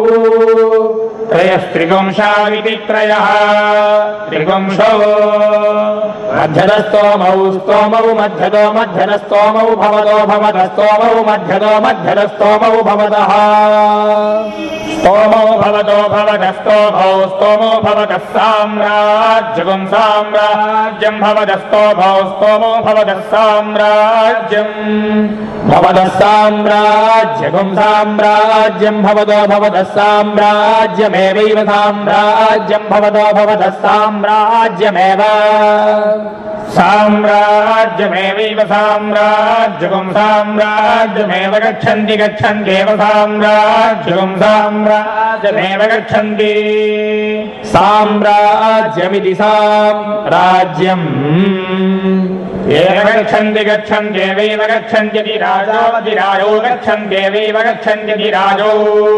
त्रयस्त्रिगुंशाविति त्रयः त्रिगुंशौ मध्यतस्तोमौ स्तोमौ मध्यतो मध्यतस्तोमौ भवतो भवतस्तोमौ मध्यतो मध्यतस्तोमौ भवतः स्तोमो भवतो भवतस्तोभौ स्तोमो भवतः साम्राज्यं साम्राज्यं भवतस्तोभौ स्तोमो भवतः साम्राज्यं भवतः साम्राज्यं साम्राज्यं भवतो भवतः साम्राज्यमेवैव साम्राज्यं भवतो भवतः साम्राज्यमेव साम्राज्यमेवैव साम्राज्यं साम्राज्यमेव गच्छन्ति गच्छन्त्येव साम्राज्यं साम्राज्यमेव गच्छन्ति साम्राज्यमिति साम्राज्यम् एव गच्छन्ति गच्छन्त्येवैव गच्छन्त्यधिराजोऽधिराजो गच्छन्त्येवैव गच्छन्त्यधिराजो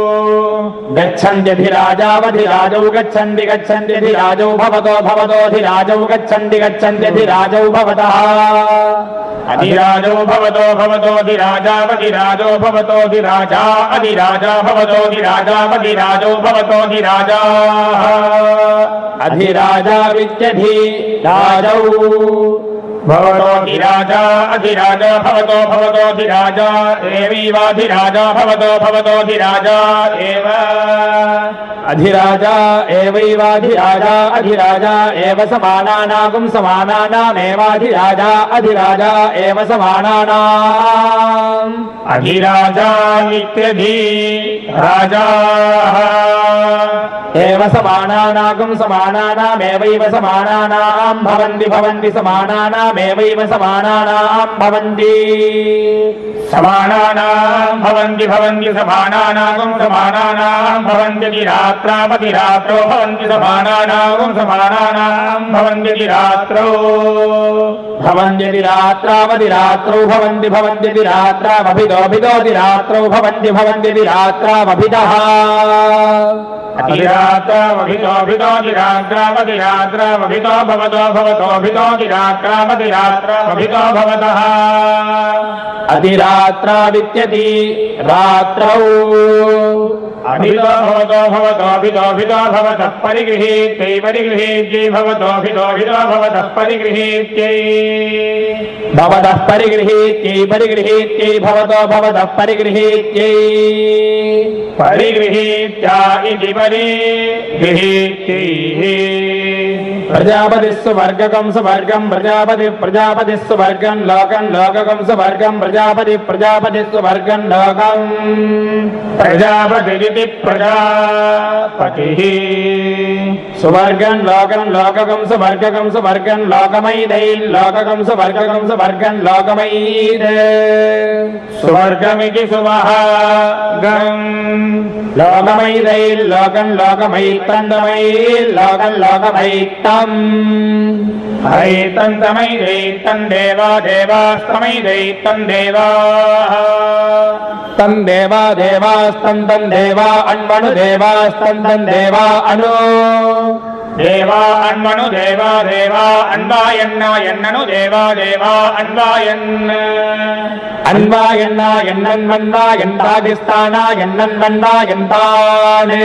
गच्छन्त्यधिराजावधिराजौ गच्छन्ति गच्छन्त्यधिराजौ भवतो भवतोऽधिराजौ गच्छन्ति गच्छन्त्यधिराजौ भवतः अधिराजो भवतो भवतोऽधिराजावधिराजो भवतोऽधिराजा अधिराजा भवतोऽधिराजावधिराजो भवतोऽधिराजा अधिराजावित्यधिराजौ भवतोऽधिराजा अधिराजा भवतो भवतोऽधिराजा एवैवाधिराजा भवतो भवतोऽधिराजा एव अधिराजा एवैवाधिराजा अधिराजा एव समानानागुं समानानामेवाधिराजा अधिराजा एव समानानाम् अधिराजा इत्यधि राजा एव समानानागुं समानानामेवैव समानानाम् भवन्ति भवन्ति समानानामेवैव समानानाम् भवन्ति समानानाम् भवन्ति भवन्ति समानानागुं समानानाम् भवन्ति रात्रावधिरात्रो भवन्ति समानानागुं समानानाम् भवन्ति रात्रौ भवन्ति रात्रावधिरात्रौ भवन्ति भवन्ति रात्रावभिदोभिदोधिरात्रौ भवन्ति भवन्ति रात्रावभिदः अधिरात्रावभिदोभिदोधिरात्रावधिरात्रावभिदो भवतो भवतोभिदोधिरात्रावधिरात्रावभिदो भवतः अधिरात्रावित्यति रात्रौ अभिदो भवतो भवतोभिदोभिदो भवतः परिगृहीत्यै परिगृहीत्यै भवतोभिदोभिदो भवतः परिगृहीत्यै भवतः परिगृहीत्यै परिगृहीत्यै भवतो भवतः परिगृहीत्यै परिगृहीत्या इति परिगृहीत्यैः प्रजापतिः सुवर्गकं सुवर्गं प्रजापति प्रजापतिः सुवर्गं लोकं लोककं सुवर्गं प्रजापति प्रजापतिः सुवर्गं लोकं प्रजापतिरिति प्रजापतिः सुवर्गं लोकं लोककं सुवर्गकं सुवर्गं लोकमैदैः लोककं सुवर्गकं सुवर्गं लोकमैद सुवर्गमिति सुवहागम् लोकमैदैः लोकं लोकमैतन्दमैः लोकं लोकमैत्तम् ऐतन्तमैदैत्तं देवा देवास्तमैदैत्तं देवाः तं देवा देवास्तं तं देवा अन्वनु देवास्तं देवा अनु देवा अन्वनु देवा देवा अन्वायन्नायन्ननु देवा देवा अन्वायन् अन्वायन्नायन्नन्वन्वायन्तादिस्थानायन्नन्वन्वायन्तान्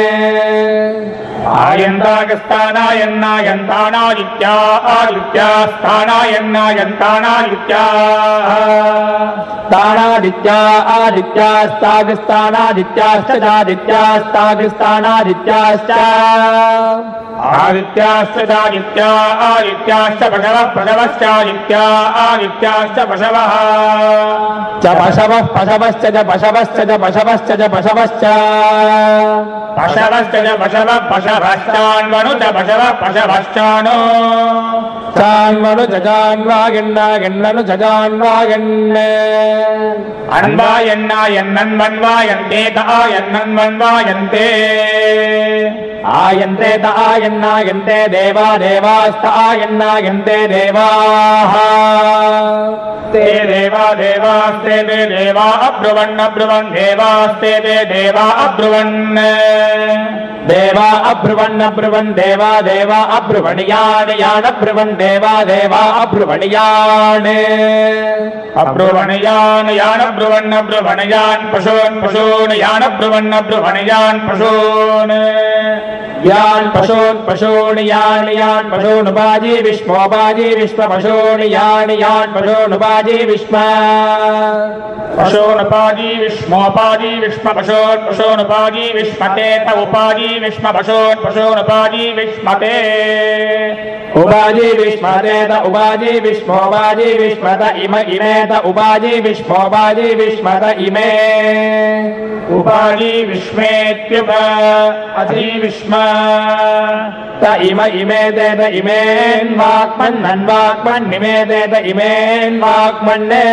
आयन्तागस्तानायन्नायन्तानादित्या आदित्यास्थानायन्नायन्तानादित्या स्थानादित्या आदित्यास्तादिस्थानादित्याश्च आदित्यास्तादित्याश्च आदित्याश्च चादित्या आदित्याश्च पशवः पशवश्चादित्या आदित्याश्च पशवः च पशवः पशवश्च च पशवश्च च पशवश्च च पशवश्च पशवश्च च पशवः पशवश्चान्वनु च पशवः पशवश्चानो चान्वनु च जान्वायन्नायन्ननु च जान्वायन् अन्वायन्नायन्नन्वन्वायन्ते त आयन्नन्वन्वायन्ते आयन्ते त आयन्नायन्ते देवा देवास्त आयन्नायन्ते देवाः ते देवा देवास्ते ते देवा अब्रुवन् अब्रुवन् देवास्ते ते देवा अब्रुवन् देवा अब्रुवन् अब्रुवन् देवा देवा अब्रुवणियान् यान् अब्रुवन् देवा देवा अब्रुवणियान् अब्रुवणियान् यान् अब्रुवन् अब्रुवणियान् पशून् पशून् यान् अब्रुवन् अब्रुवणियान् पशून् यान् पशून् पशून् यान् यान् पशूनुपाजी विश्वोपाजी विश्व पशून् यान् यान् पशूनुपाजी विश्व पशूनुपाजी विश्वोपाजी विश्व पशून् पशूनुपाजी विश्वते त उपाजी विश्व पशून् पशूनुपाजी विश्वते उपाजी विश्वते त उपाजी विश्वोपाजी विश्वत इम इमे त उपाजी विश्वोपाजी विश्वत इमे उपाजी विश्वेत्युप अधि विश्व त इम इमे ते त इमेन्वाक्मन्नन्वाक्मन्निमे ते त इमेन्वाक्मन्ने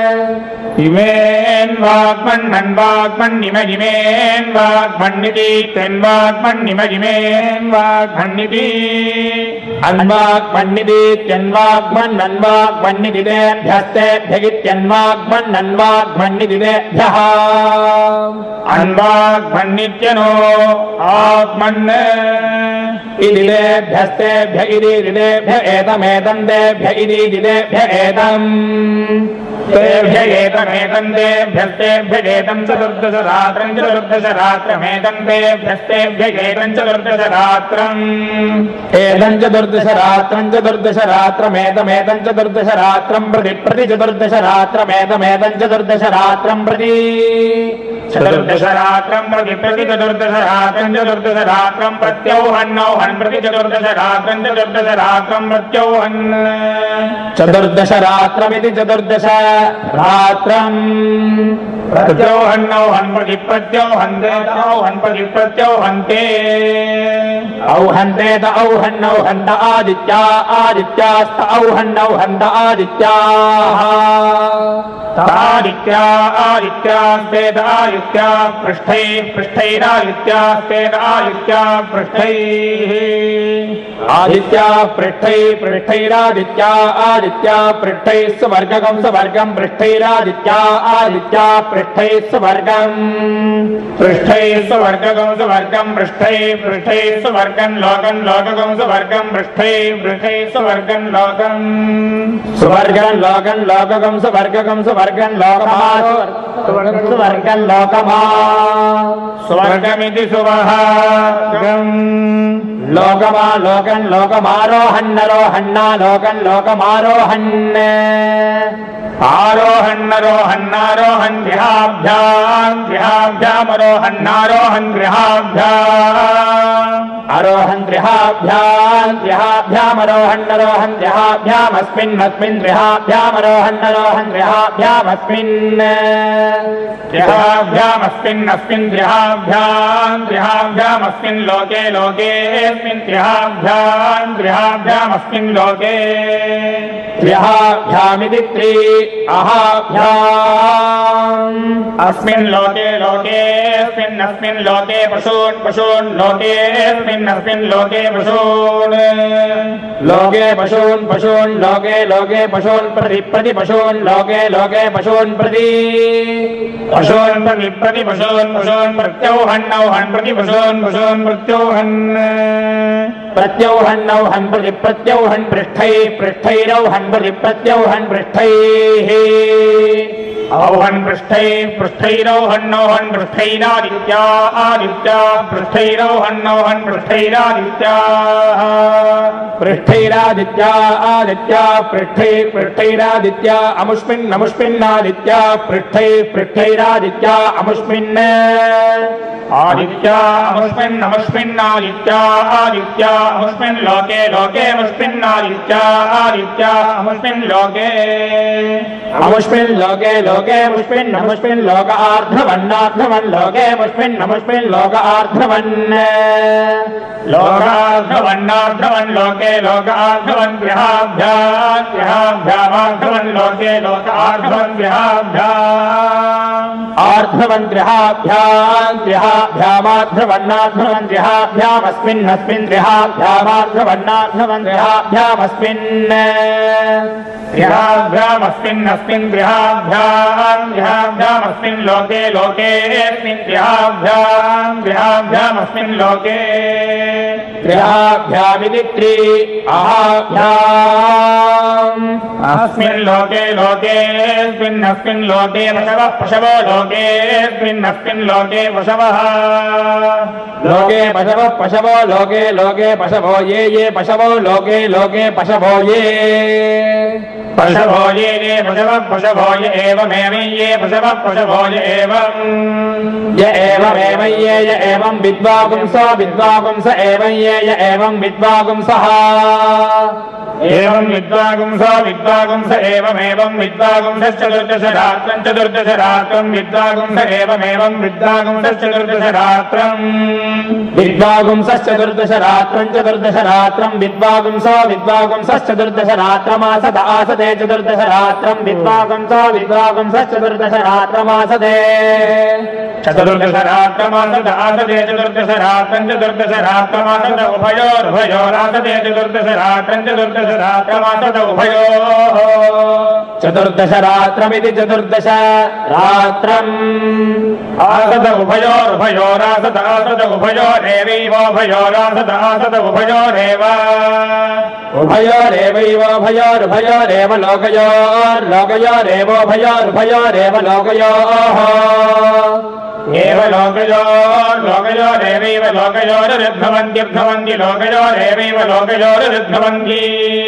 इमेन्वाक्मन्नन्वाक्मन्निम इमेन्वाक्मन्निति तेन्वाक्मन्निम इमेन्वाक्मन्निति अन्वाक्मन्नितीत्यन्वाक्मन्नन्वाक्मन्निदितेभ्यस्तेभ्यगित्यन्वाक्मन्नन्वाक्मन्निदितेभ्यः अन्वाक्मन्नित्यनो आत्मन् इदितेभ्यस्तेभ्य इति दितेभ्य एतमेतं तेभ्य इति दितेभ्य एतम् तेभ्य एतम् चतुर्दशरात्रमेतन्तेभ्यस्तेभ्यजेतं चतुर्दशरात्रं चतुर्दशरात्रमेतन्तेभ्यस्तेभ्यजेतं चतुर्दशरात्रम् एतं चतुर्दशरात्रं चतुर्दशरात्रमेतमेतं चतुर्दशरात्रं प्रति प्रति चतुर्दशरात्रमेतमेतं चतुर्दशरात्रं प्रति चतुर्दशरात्रं प्रति प्रति चतुर्दशरात्रं चतुर्दशरात्रं प्रत्यौहन्नौहन् प्रति चतुर्दशरात्रं चतुर्दशरात्रं प्रत्यौहन् चतुर्दशरात्रमिति चतुर्दशरात्रम् प्रत्यौहन्नौहन् प्रति प्रत्यौहन्ते औहन् प्रति प्रत्यौहन्ते औहन्तेत औहन्नौहन्त आदित्या आदित्यास्त औहन्नौहन्त आदित्याः आदित्या आदित्यास्तेत आदित्या पृष्ठैः पृष्ठैरादित्यास्तेत आदित्या पृष्ठैः आदित्या पृष्ठैः पृष्ठैरादित्या आदित्या पृष्ठैः सुवर्गं सुवर्गं पृष्ठैरादित्या आदित्या पृष्ठैः सुवर्गम् पृष्ठैः सुवर्गं सुवर्गं पृष्ठैः पृष्ठैः सुवर्गं लोकं लोकं सुवर्गं पृष्ठैः पृष्ठैः सुवर्गं लोकम् सुवर्गं लोकं लोकं सुवर्गं सुवर्गं लोकमा सुवर्गं लोकमा स्वर्गमिति सुवहागम् लोकमा लोकं लोकमारोहन्नरोहन्ना लोकं लोकमारोहन् आरोहन्नरोहन्नारोहन् गृहाभ्याम् गृहाभ्यामरोहन्नारोहन् गृहाभ्याम् आरोहन् गृहाभ्याम् गृहाभ्यामरोहन्नरोहन् गृहाभ्यामस्मिन्नस्मिन् गृहाभ्यामरोहन्नरोहन् गृहाभ्यामस्मिन् गृहाभ्यामस्मिन्नस्मिन् गृहाभ्याम् गृहाभ्यामस्मिन् लोके लोकेऽस्मिन् गृहाभ्याम् गृहाभ्यामस्मिन् लोके गृहाभ्यामिति त्रि अहाभ्याम् अस्मिन् लोके लोकेऽस्मिन्नस्मिन् लोके पशून् पशून् लोकेऽस्मिन्नस्मिन् लोके पशून् लोके पशून् पशून् लोके लोके पशून् प्रति प्रति पशून् लोके लोके पशून् प्रति पशून् प्रति प्रति पशून् पशून् प्रत्यौहन्नौहन् प्रति पशून् पशून् प्रत्यौहन् प्रत्यौहन्नौहन् प्रति प्रत्यौहन् पृष्ठैः पृष्ठैरौहन् प्रति प्रत्यौहन् पृष्ठैः औहन् पृष्ठैः पृष्ठैरौहन्नौहन् पृष्ठैरादित्या आदित्या पृष्ठैरौहन्नौहन् पृष्ठैरादित्याः पृष्ठैरादित्या आदित्या पृष्ठैः पृष्ठैरादित्या अमुष्मिन् नमुष्मिन्नादित्या पृष्ठैः पृष्ठैरादित्या अमुष्मिन् आदित्या अमुष्मिन् नमुष्मिन्नादित्या आदित्या अमुष्मिन् लोके लोके अमुष्मिन्नादित्या आदित्या अमुष्मिन् लोके अमुष्मिन् लोके लोके मुष्मिन् नमुष्मिन् लोक आर्धवन्नार्धवन् लोके मुष्मिन् नमुष्मिन् लोक आर्धवन् लोकार्धवन्नार्धवन् लोके लोक आर्धवन् गृहाभ्याम् गृहाभ्यामार्धवन् लोके लोक आर्धवन् गृहाभ्याम् आर्धवन् गृहाभ्याम् गृहाभ्यामार्धवन्नार्धवन् गृहाभ्यामस्मिन्नस्मिन् गृहाभ्यामार्धवन्नार्धवन् गृहाभ्यामस्मिन् गृहाभ्यामस्मिन्नस्मिन् गृहाभ्याम् गृहाभ्यामस्मिन् लोके लोकेऽस्मिन् गृहाभ्याम् गृहाभ्यामस्मिन् लोके गृहाभ्यामिति त्रि अहाभ्याम् अस्मिन् लोके लोकेऽस्मिन्नस्मिन् लोके पशवः पशवो लोकेऽस्मिन्नस्मिन् लोके पशवः लोके पशवः पशवो लोके लोके पशवो ये ये पशवो लोके लोके पशवो ये पशवो ये ये पशवः पशवो य एवमेव ये पशवः पशवो य एवम् य एवमेव ये य एवं विद्वागुंसो विद्वागुंस एवं ये य एवं विद्वागुंसः एवं विद्वागुंसो विद्वागुंस एवमेवं विद्वागुंसश्चतुर्दशरात्रं चतुर्दशरात्रं विद्वागुंस एवमेवं विद्वागुंसश्चतुर्दशरात्रम् विद्वागुंसश्चतुर्दशरात्रं चतुर्दशरात्रं विद्वागुंसो विद्वागुंसश्चतुर्दशरात्रमासद आसदे चतुर्दशरात्रं विद्वागुंसो विद्वागुंसश्चतुर्दशरात्रमासदे चतुर्दशरात्रमासद आसदे चतुर्दशरात्रं चतुर्दशरात्रमासद उभयोरुभयोरासदे चतुर्दशरात्रं चतुर्दश चतुर्दशरात्रमासत उभयोः चतुर्दशरात्रमिति चतुर्दश रात्रम् आसत उभयोरुभयोरासत आसत उभयोरेवैवोभयोरासत आसत उभयोरेव उभयोरेवैवोभयोरुभयोरेव लोकयोर्लोकयोरेवोभयोरुभयोरेव लोकयोः एव लोकयोर्लोकयोरेवैव लोकयोरुद्धवन्त्यर्धवन्ति लोकयोरेवैव लोकयोरुद्धवन्ति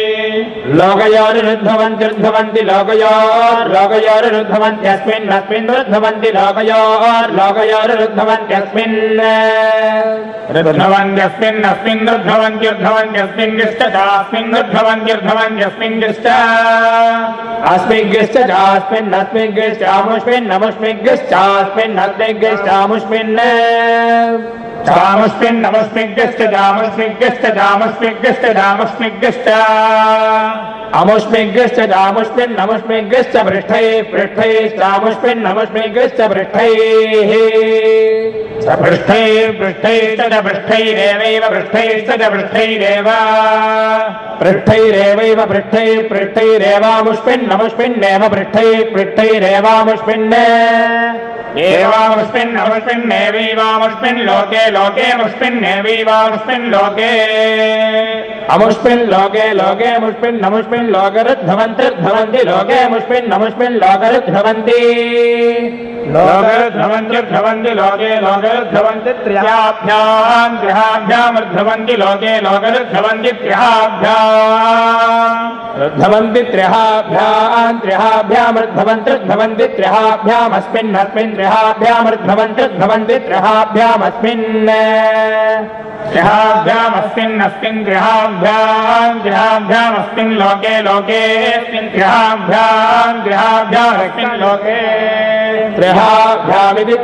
लोकयोरुद्धवन्त्यर्धवन्ति लोकयोर्लोकयोरुद्धवन्त्यस्मिन् अस्मिन् रुद्धवन्ति लोकयोर्लोकयोरुद्धवन्त्यस्मिन् रुद्धवन्त्यस्मिन् अस्मिन् रुद्धवन्त्यर्धवन्त्यस्मिन् गिष्ट चास्मिन् रुद्धवन्त्यर्धवन्त्यस्मिन् गिष्ट अस्मिग्गिश्च चास्मिन् अस्मिग्गिश्च चामुष्मिन् नमुष्मिग्गिश्च चास्मिन् अस्मिग्गिश्च चामुष्मिन् चामुष्मिन् नमुष्मिग्गिश्च चामुष्मिग्गिश्च चामुष्मिग्गिश्च चामुष्मिग्गिश्च अमुष्मिग्गिश्च चामुष्मिन् नमुष्मिग्गिश्च पृष्ठैः पृष्ठैश्चामुष्मिन् नमुष्मिग्गिश्च पृष्ठैः पृष्ठैः पृष्ठैश्च च पृष्ठैरेवैव पृष्ठैश्च च पृष्ठैरेव पृष्ठैरेवैव पृष्ठैः पृष्ठैरेवामुष्मिन् नमुष्मिन्नेव पृष्ठैः पृष्ठैरेवामुष्मिन् एवामुष्मिन् नमुष्मिन्नेवैवामुष्मिन् लोके लोके मुष्मिन्नेवैवामुष्मिन् लोके अमुष्मिन् लोके लोके मुष्मिन् नमुष्मिन् लोकरुद्धवन्तिर्धवन्ति लोके मुष्मिन् नमुष्मिन् लोकरुद्धवन्ति लोकरुद्धवन्तिर्धवन्ति लोके लोकरुद्धवन्ति त्र्याभ्याम् त्र्याभ्यामुर्धवन्ति लोके लोकरुद्धवन्ति त्र्याभ्याम् रुद्धवन्ति त्र्याभ्याम् त्र्याभ्यामुर्धवन्तिर्धवन्ति त्र्याभ्यामस्मिन् अस्मिन् त्र्याभ्यामुर्धवन्तिर्धवन्ति त्र्याभ्यामस्मिन् त्र्याभ्यामस्मिन् अस्मिन् त्र्याभ्याम् त्र्याभ्यामस्मिन् लोके लोकेऽस्मिन् त्र्याभ्याम् त्र्याभ्यामस्मिन् लोके त्र्याभ्यामिति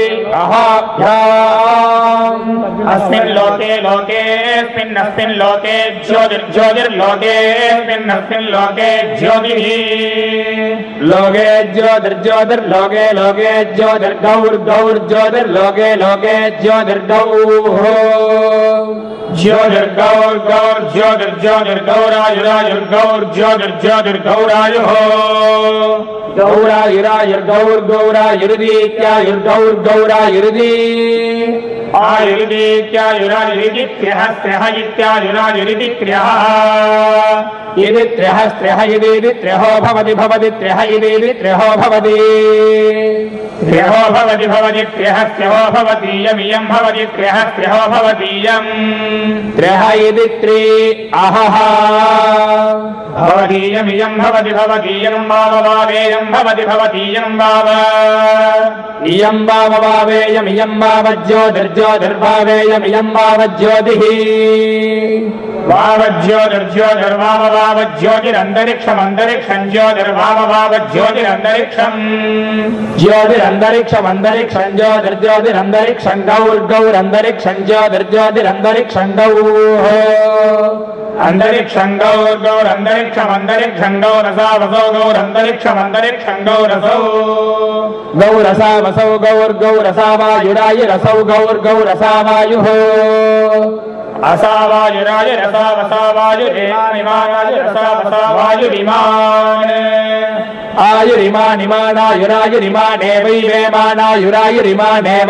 त्र्याभ्याम् अस्मिन् लोके लोकेऽस्मिन् अस्मिन् लोके ज्योतिर्ज्योतिर्लोकेऽस्मिन् अस्मिन् लोके ज्योतिः लोके ज्योतिर्ज्योतिर्लोके लोके ज्योतिर्गौर्गौर्ज्योतिर्लोके लोके ज्योतिर्गौः ज्योतिर्गौर्गौर्ज्योतिर्ज्योतिर्गौरायुरायुर्गौर्ज्योतिर्ज्योतिर्गौरायुः गौरायुरायुर्गौर्गौरायुरुदीत्यायुर्गौर्गौरायुरुदी आयुर्दीत्यायुरायुरिति त्र्यः त्र्यः इत्यायुरायुरिति त्र्यः इति त्र्यः त्र्यः इति त्र्यहो भवति भवति त्र्यः इति त्र्यहो भवति त्र्यहो भवति भवति त्र्यः त्र्यहो भवतीयमियं भवति त्र्यः त्र्यहो भवतीयम् त्र्यः इति त्रि अहः भवतीयमियं भवति भवतीयं वाववावेयं भवति भवतीयं वाव इयं वाववावेयमियं वावज्योतिर्ज्योतिर्भावेयमियं वावज्योतिः वावज्योतिर्ज्योतिर्वाववावज्योतिरन्तरिक्षमन्तरिक्षं ज्योतिर्वाववावज्योतिरन्तरिक्षम् ज्योतिरन्तरिक्षमन्तरिक्षं ज्योतिर्ज्योतिरन्तरिक्षं गौर्गौरन्तरिक्षं ज्योतिर्ज्योतिरन्तरिक्षं गौः अन्तरिक्षं गौर्गौरन्तरिक्षमन्तरिक्षं गौरसा वसौ गौरन्तरिक्षमन्तरिक्षं गौरसौ गौरसा वसौ गौर्गौरसा वायुरायुरसौ गौर्गौरसा वायुः असावायुरायुरसा वसावायुरेमानिमानायुरसा वसावायुरिमान् आयुरिमानिमानायुरायुरिमानेवैवेमानायुरायुरिमानेव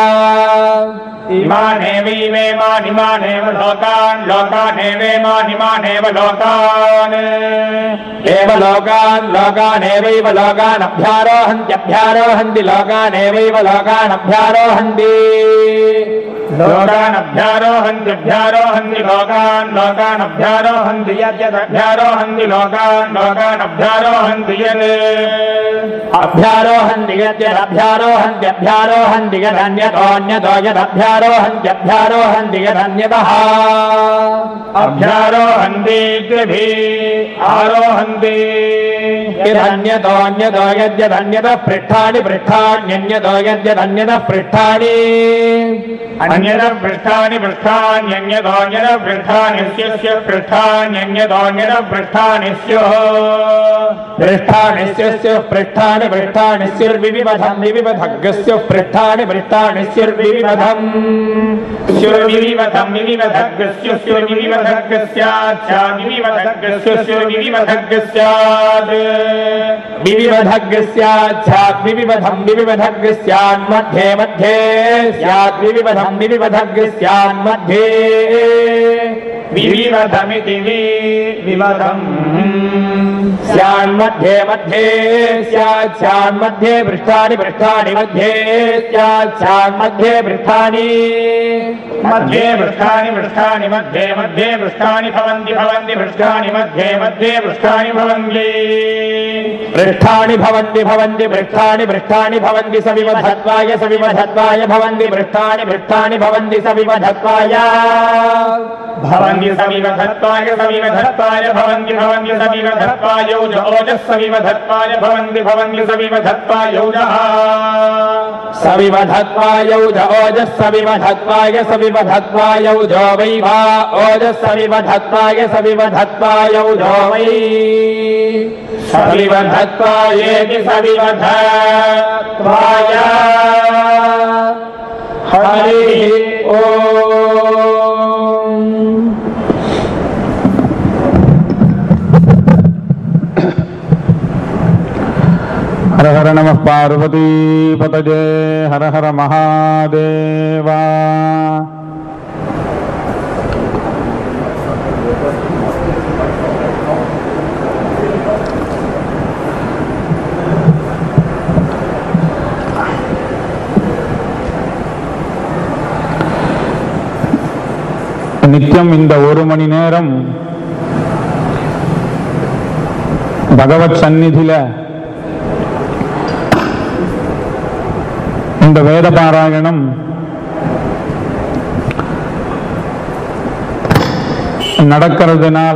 इमानेवैवेमानिमानेव लोकान् लोकानेवेमानिमानेव लोकान् एव लोकान् लोकानेवैव लोकान् अभ्यारोहन्त्यभ्यारोहन्ति लोकानेवैव लोकान् अभ्यारोहन्ति लोकान् अभ्यारोहन्त्यभ्यारोहन्ति लोकान् लोकान् अभ्यारोहन्ति यद्यदभ्यारोहन्ति लोकान् लोकान् अभ्यारोहन्ति यत् अभ्यारोहन्ति यद्यदभ्यारोहन्त्यभ्यारोहन्ति यदन्यतोऽन्यतो यदभ्यारोहन्त्यभ्यारोहन्ति यदन्यतः अभ्यारोहन्ति द्विभिः आरोहन्ति यदन्यतोऽन्यतो यद्यदन्यतः पृष्ठानि पृष्ठान्यन्यतो यद्यदन्यतः पृष्ठानि अन्यद पृष्ठानि पृष्ठान्यन्यदोऽन्यद पृष्ठानि स्यस्य पृष्ठान्यन्यदोऽन्यद पृष्ठानि स्युः पृष्ठानि स्यस्य पृष्ठानि पृष्ठानि स्युर्विविधम् विविधग्गस्य पृष्ठानि पृष्ठानि स्युर्विविधम् स्युर्विविधम् विविधग्गस्य स्युर्विविधग्गस्याच्च विविधग्गस्य स्युर्विविधग्गस्यात् विविधग्गस्याच्च विविधम् विविधग्गस्यान् मध्ये मध्ये स्यात् विविधम् विविधग्गस्यान् मध्ये विविधमिति विविधम् स्यान् मध्ये मध्ये स्यात् स्यान् मध्ये पृष्ठानि पृष्ठानि मध्ये स्यात् स्यान् मध्ये पृष्ठानि मध्ये पृष्ठानि पृष्ठानि मध्ये मध्ये पृष्ठानि भवन्ति भवन्ति पृष्ठानि मध्ये मध्ये पृष्ठानि भवन्ति पृष्ठानि भवन्ति भवन्ति पृष्ठानि पृष्ठानि भवन्ति सविवधत्वाय सविवधत्वाय भवन्ति पृष्ठानि पृष्ठानि भवन्ति सविवधत्वाय भवन्ति सविवधत्वाय सविवधत्वाय भवन्ति भवन्ति सविवधत्वाय ओजः सविवधत्वाय भवन्ति भवन्ति सविवधत्वाय ओजः सविवधत्वाय ओजः सविवधत्वाय सविवधत्वाय ओजो वै वा ओजः सविवधत्वाय सविवधत्वाय ओजो वै सविवधत्वायेति सविवधत्वाय हरिः ओम्। हर हर नमः पार्वती पतये हर हर महादेवा। நித்தியம் இந்த ஒரு மணி நேரம் பகவத் சந்நிதியில இந்த வேத பாராயணம் நடக்கிறதுனால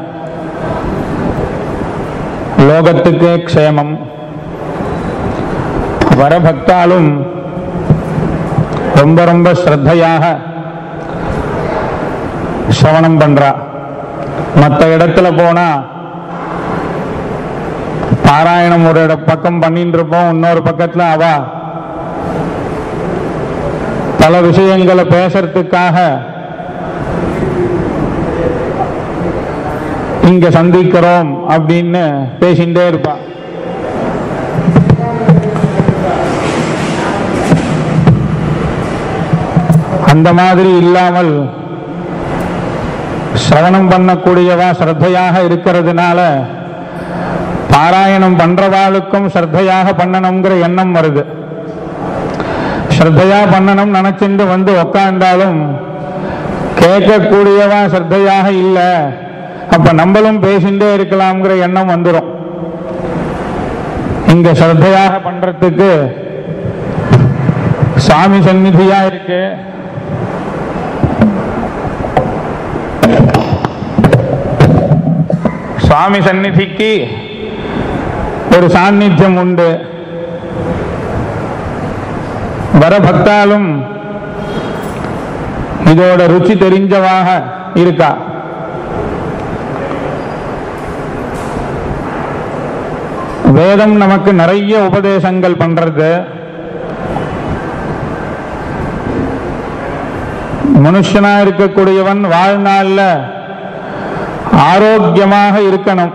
லோகத்துக்கே க்ஷேமம். வரபக்தாலும் ரொம்ப ரொம்ப ஸ்ரத்தையாக சிரவணம் பண்றா. மற்ற இடத்துல போனா பாராயணம் ஒரு பக்கம் பண்ணிட்டு இருப்போம், இன்னொரு பக்கத்துல அவ பல விஷயங்களை பேசுறதுக்காக இங்க சந்திக்கிறோம் அப்படின்னு பேசிட்டே இருப்பா. அந்த மாதிரி இல்லாமல் சிரவணம் பண்ணக்கூடியவா ஸ்ரத்தையாக இருக்கிறதுனால பாராயணம் பண்றவாளுக்கும் ஸ்ரத்தையாக பண்ணணுங்கிற எண்ணம் வருது. ஸ்ரத்தையா பண்ணணும் நினைச்சுட்டு வந்து உக்காண்டாலும் கேட்கக்கூடியவா ஸ்ரத்தையாக இல்லை, அப்ப நம்மளும் பேசிண்டே இருக்கலாம்ங்கிற எண்ணம் வந்துடும். இங்க ஸ்ரத்தையாக பண்றதுக்கு சாமி சந்நிதியா இருக்கு. சுவாமி சந்நிதிக்கு ஒரு சாநித்தியம் உண்டு. வரபக்தாலும் இதோட ருச்சி தெரிஞ்சவாக இருக்கா. வேதம் நமக்கு நிறைய உபதேசங்கள் பண்றது. மனுஷனா இருக்கக்கூடியவன் வாழ்நாள்ல ஆரோக்கியமாக இருக்கணும்.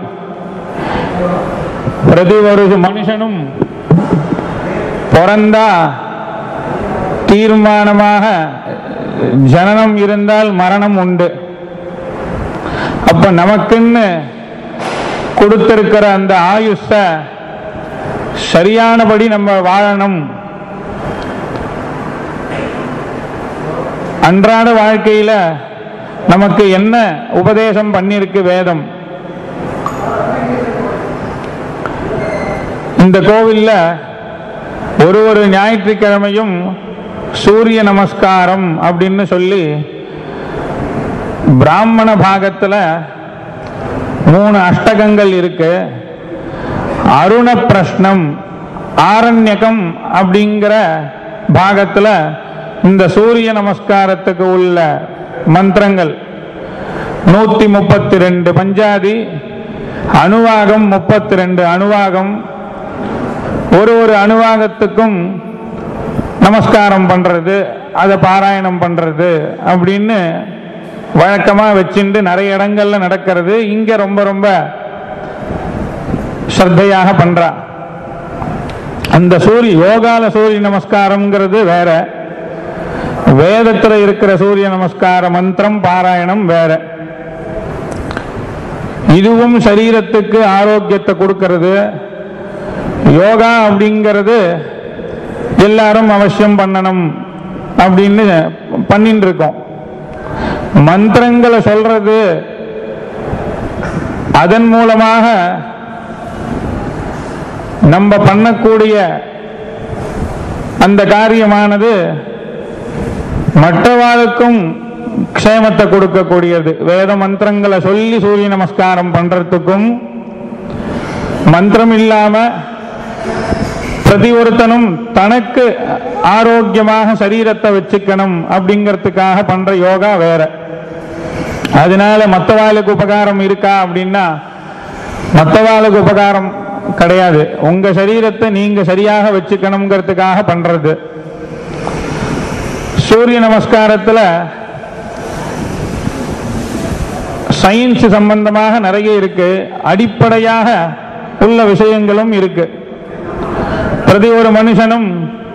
பிரதி ஒரு மனுஷனும் பிறந்தா தீர்மானமாக ஜனனம் இருந்தால் மரணம் உண்டு. அப்ப நமக்குன்னு கொடுத்திருக்கிற அந்த ஆயுஷ சரியானபடி நம்ம வாழணும். அன்றாட வாழ்க்கையில நமக்கு என்ன உபதேசம் பண்ணிருக்கு வேதம்? இந்த கோவில்ல ஒரு ஒரு ஞாயிற்றுக்கிழமையும் சூரிய நமஸ்காரம் அப்படின்னு சொல்லி பிராமண பாகத்துல மூணு அஷ்டகங்கள் இருக்கு. அருண பிரஷ்னம் ஆரண்யகம் அப்படிங்கிற பாகத்துல இந்த சூரிய நமஸ்காரத்துக்கு உள்ள மந்திரங்கள் நூத்தி முப்பத்தி ரெண்டு பஞ்சாதி, அணுவாகம் முப்பத்தி ரெண்டு அணுவாகம். ஒரு ஒரு அணுவாகத்துக்கும் நமஸ்காரம் பண்றது, அதை பாராயணம் பண்றது அப்படின்னு வழக்கமா வச்சுட்டு நிறைய இடங்கள்ல நடக்கிறது. இங்க ரொம்ப ரொம்ப ஸ்ரத்தையாக பண்றா. அந்த சூரிய யோகால சூரிய நமஸ்காரம்ங்கிறது வேற, வேதத்துல இருக்கிற சூரிய நமஸ்கார மந்திரம் பாராயணம் வேற. இதுவும் சரீரத்துக்கு ஆரோக்கியத்தை கொடுக்கிறது. யோகா அப்படிங்கிறது எல்லாரும் அவசியம் பண்ணணும் அப்படின்னு பண்ணிட்டு இருக்கோம். மந்திரங்களை சொல்றது, அதன் மூலமாக நம்ம பண்ணக்கூடிய அந்த காரியமானது மற்றவாளுக்கும் க்ஷேமத்தை கொடுக்கக்கூடியது. வேத மந்திரங்களை சொல்லி சூரிய நமஸ்காரம் பண்றதுக்கும், மந்திரம் இல்லாம பிரதி ஒருத்தனும் தனக்கு ஆரோக்கியமாக சரீரத்தை வச்சுக்கணும் அப்படிங்கிறதுக்காக பண்ற யோகா வேற. அதனால மற்றவாளுக்கு உபகாரம் இருக்கா அப்படின்னா மற்றவாளுக்கு உபகாரம் கிடையாது. உங்க சரீரத்தை நீங்க சரியாக வச்சுக்கணுங்கிறதுக்காக பண்றது. சூரிய நமஸ்காரத்துல சயின்ஸ் சம்பந்தமாக நிறைய இருக்கு, அடிப்படையாக உள்ள விஷயங்களும் இருக்கு. பிரதி ஒரு மனுஷனும்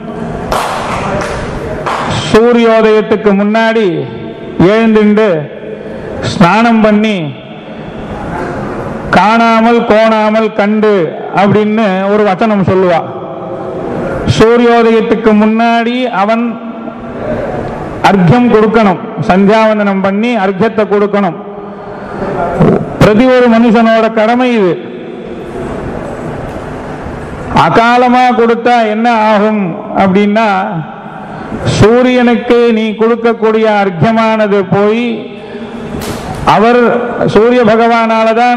சூரியோதயத்துக்கு முன்னாடி எழுந்துண்டு ஸ்நானம் பண்ணி காணாமல் கோணாமல் கண்டு அப்படின்னு ஒரு வசனம் சொல்லுவா. சூரியோதயத்துக்கு முன்னாடி அவன் அர்க்கியம் கொடுக்கணும், சந்தியாவந்தனம் பண்ணி அர்க்கியத்தை கொடுக்கணும். பிரதி ஒரு மனுஷனோட கடமை இது. அகாலமா கொடுத்தா என்ன ஆகும் அப்படின்னா, சூரியனுக்கு நீ கொடுக்கக்கூடிய அர்க்கியமானது போய் அவர் சூரிய பகவானாலதான்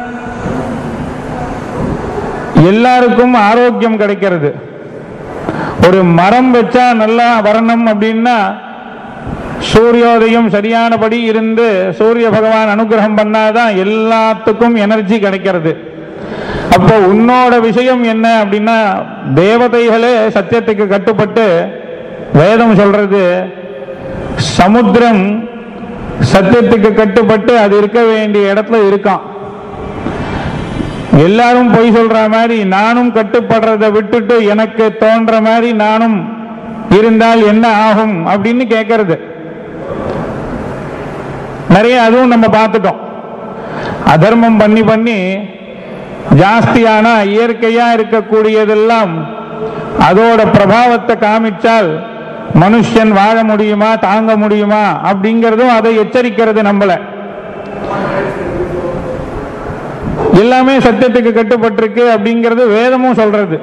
எல்லாருக்கும் ஆரோக்கியம் கிடைக்கிறது. ஒரு மரம் வச்சா நல்லா வரணும் அப்படின்னா சூரியோதயம் சரியானபடி இருந்து சூரிய பகவான் அனுகிரகம் பண்ணாதான் எல்லாத்துக்கும் எனர்ஜி கிடைக்கிறது. அப்போ உன்னோட விஷயம் என்ன அப்படின்னா, தேவதைகளே சத்தியத்துக்கு கட்டுப்பட்டு வேதம் சொல்றது, சமுத்திரம் சத்தியத்துக்கு கட்டுப்பட்டு அது இருக்க வேண்டிய இடத்துல இருக்கான். எல்லாரும் பொய் சொல்ற மாதிரி நானும் கட்டுப்படுறதை விட்டுட்டு எனக்கு தோன்ற மாதிரி நானும் இருந்தால் என்ன ஆகும் அப்படின்னு கேட்கறது நிறைய. அதுவும் நம்ம பார்த்துட்டோம். அதர்மம் பண்ணி பண்ணி ஜாஸ்தியானா இயற்கையா இருக்கக்கூடியதெல்லாம் அதோட பிரபாவத்தை காமிச்சால் மனுஷன் வாழ முடியுமா, தாங்க முடியுமா அப்படிங்கிறதும் அதை எச்சரிக்கிறது நம்மள. எல்லாமே சத்தியத்துக்கு கட்டுப்பட்டிருக்கு அப்படிங்கிறது வேதமும் சொல்றது.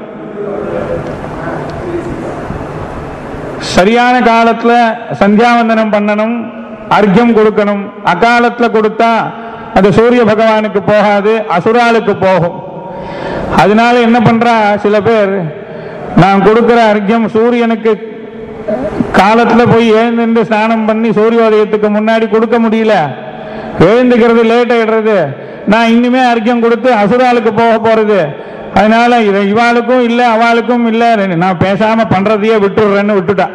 சரியான காலத்துல சந்தியாவந்தனம் பண்ணணும், அர்க்கியம் கொடுக்கணும். அகாலத்துல கொடுத்தா அது சூரிய பகவானுக்கு போகாது, அசுராளுக்கு போகும். அதனால என்ன பண்றா சில பேர், நான் கொடுக்கிற அர்க்கியம் சூரியனுக்கு காலத்துல போய் எழுந்து ஸ்நானம் பண்ணி சூரியோதயத்துக்கு முன்னாடி கொடுக்க முடியல, எழுந்துக்கிறது லேட் ஆயிடுறது, நான் இன்னுமே அர்க்கியம் கொடுத்து அசுராளுக்கு போக போறது, அதனால இவாளுக்கும் இல்லை அவளுக்கும் இல்லை, நான் பேசாம பண்றதையே விட்டுடுறேன்னு விட்டுட்டா.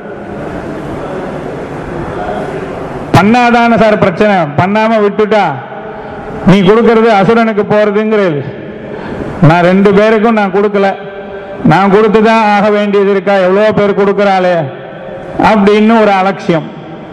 பண்ணாதான சார் பிரச்சனை, பண்ணாம விட்டுட்டா நீ கொடுக்கறது அசுரனுக்கு போறதுங்கிறது. நான் ரெண்டு பேருக்கும் நான் கொடுக்கல, நான் கொடுத்துதான் ஆக வேண்டியது இருக்கா, எவ்வளோ பேர் கொடுக்கிறாளே அப்படின்னு ஒரு அலட்சியம்.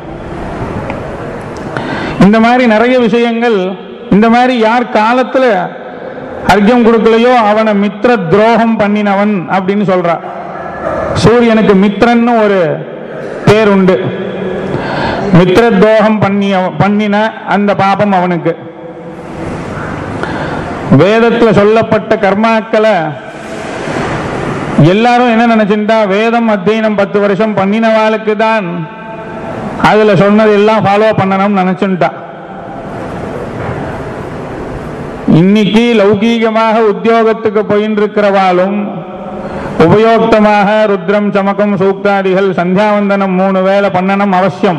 இந்த மாதிரி நிறைய விஷயங்கள். இந்த மாதிரி யார் காலத்துல அர்க்கியம் கொடுக்கலையோ அவனை மித்திர துரோகம் பண்ணினவன் அப்படின்னு சொல்றா. சூரியனுக்கு மித்திரன்னு ஒரு பேர் உண்டு. மித்திர துரோகம் பண்ணிய பண்ணின அந்த பாபம் அவனுக்கு. வேதத்துல சொல்லப்பட்ட கர்மாக்களை எல்லாரும் என்ன நினைச்சுட்டா, வேதம் அத்தியனம் பத்து வருஷம் பண்ணினவாளுக்கு தான் அதுல சொன்னது எல்லாம் ஃபாலோ பண்ணணும் நினைச்சுட்டா. இன்னைக்கு லௌகீகமாக உத்தியோகத்துக்கு போயின்னு இருக்கிறவாளும் உபயோக்தமாக ருத்ரம் சமகம் சூக்தாதிகள் சந்தியாவந்தனம் மூணு வேளை பண்ணணும் அவசியம்.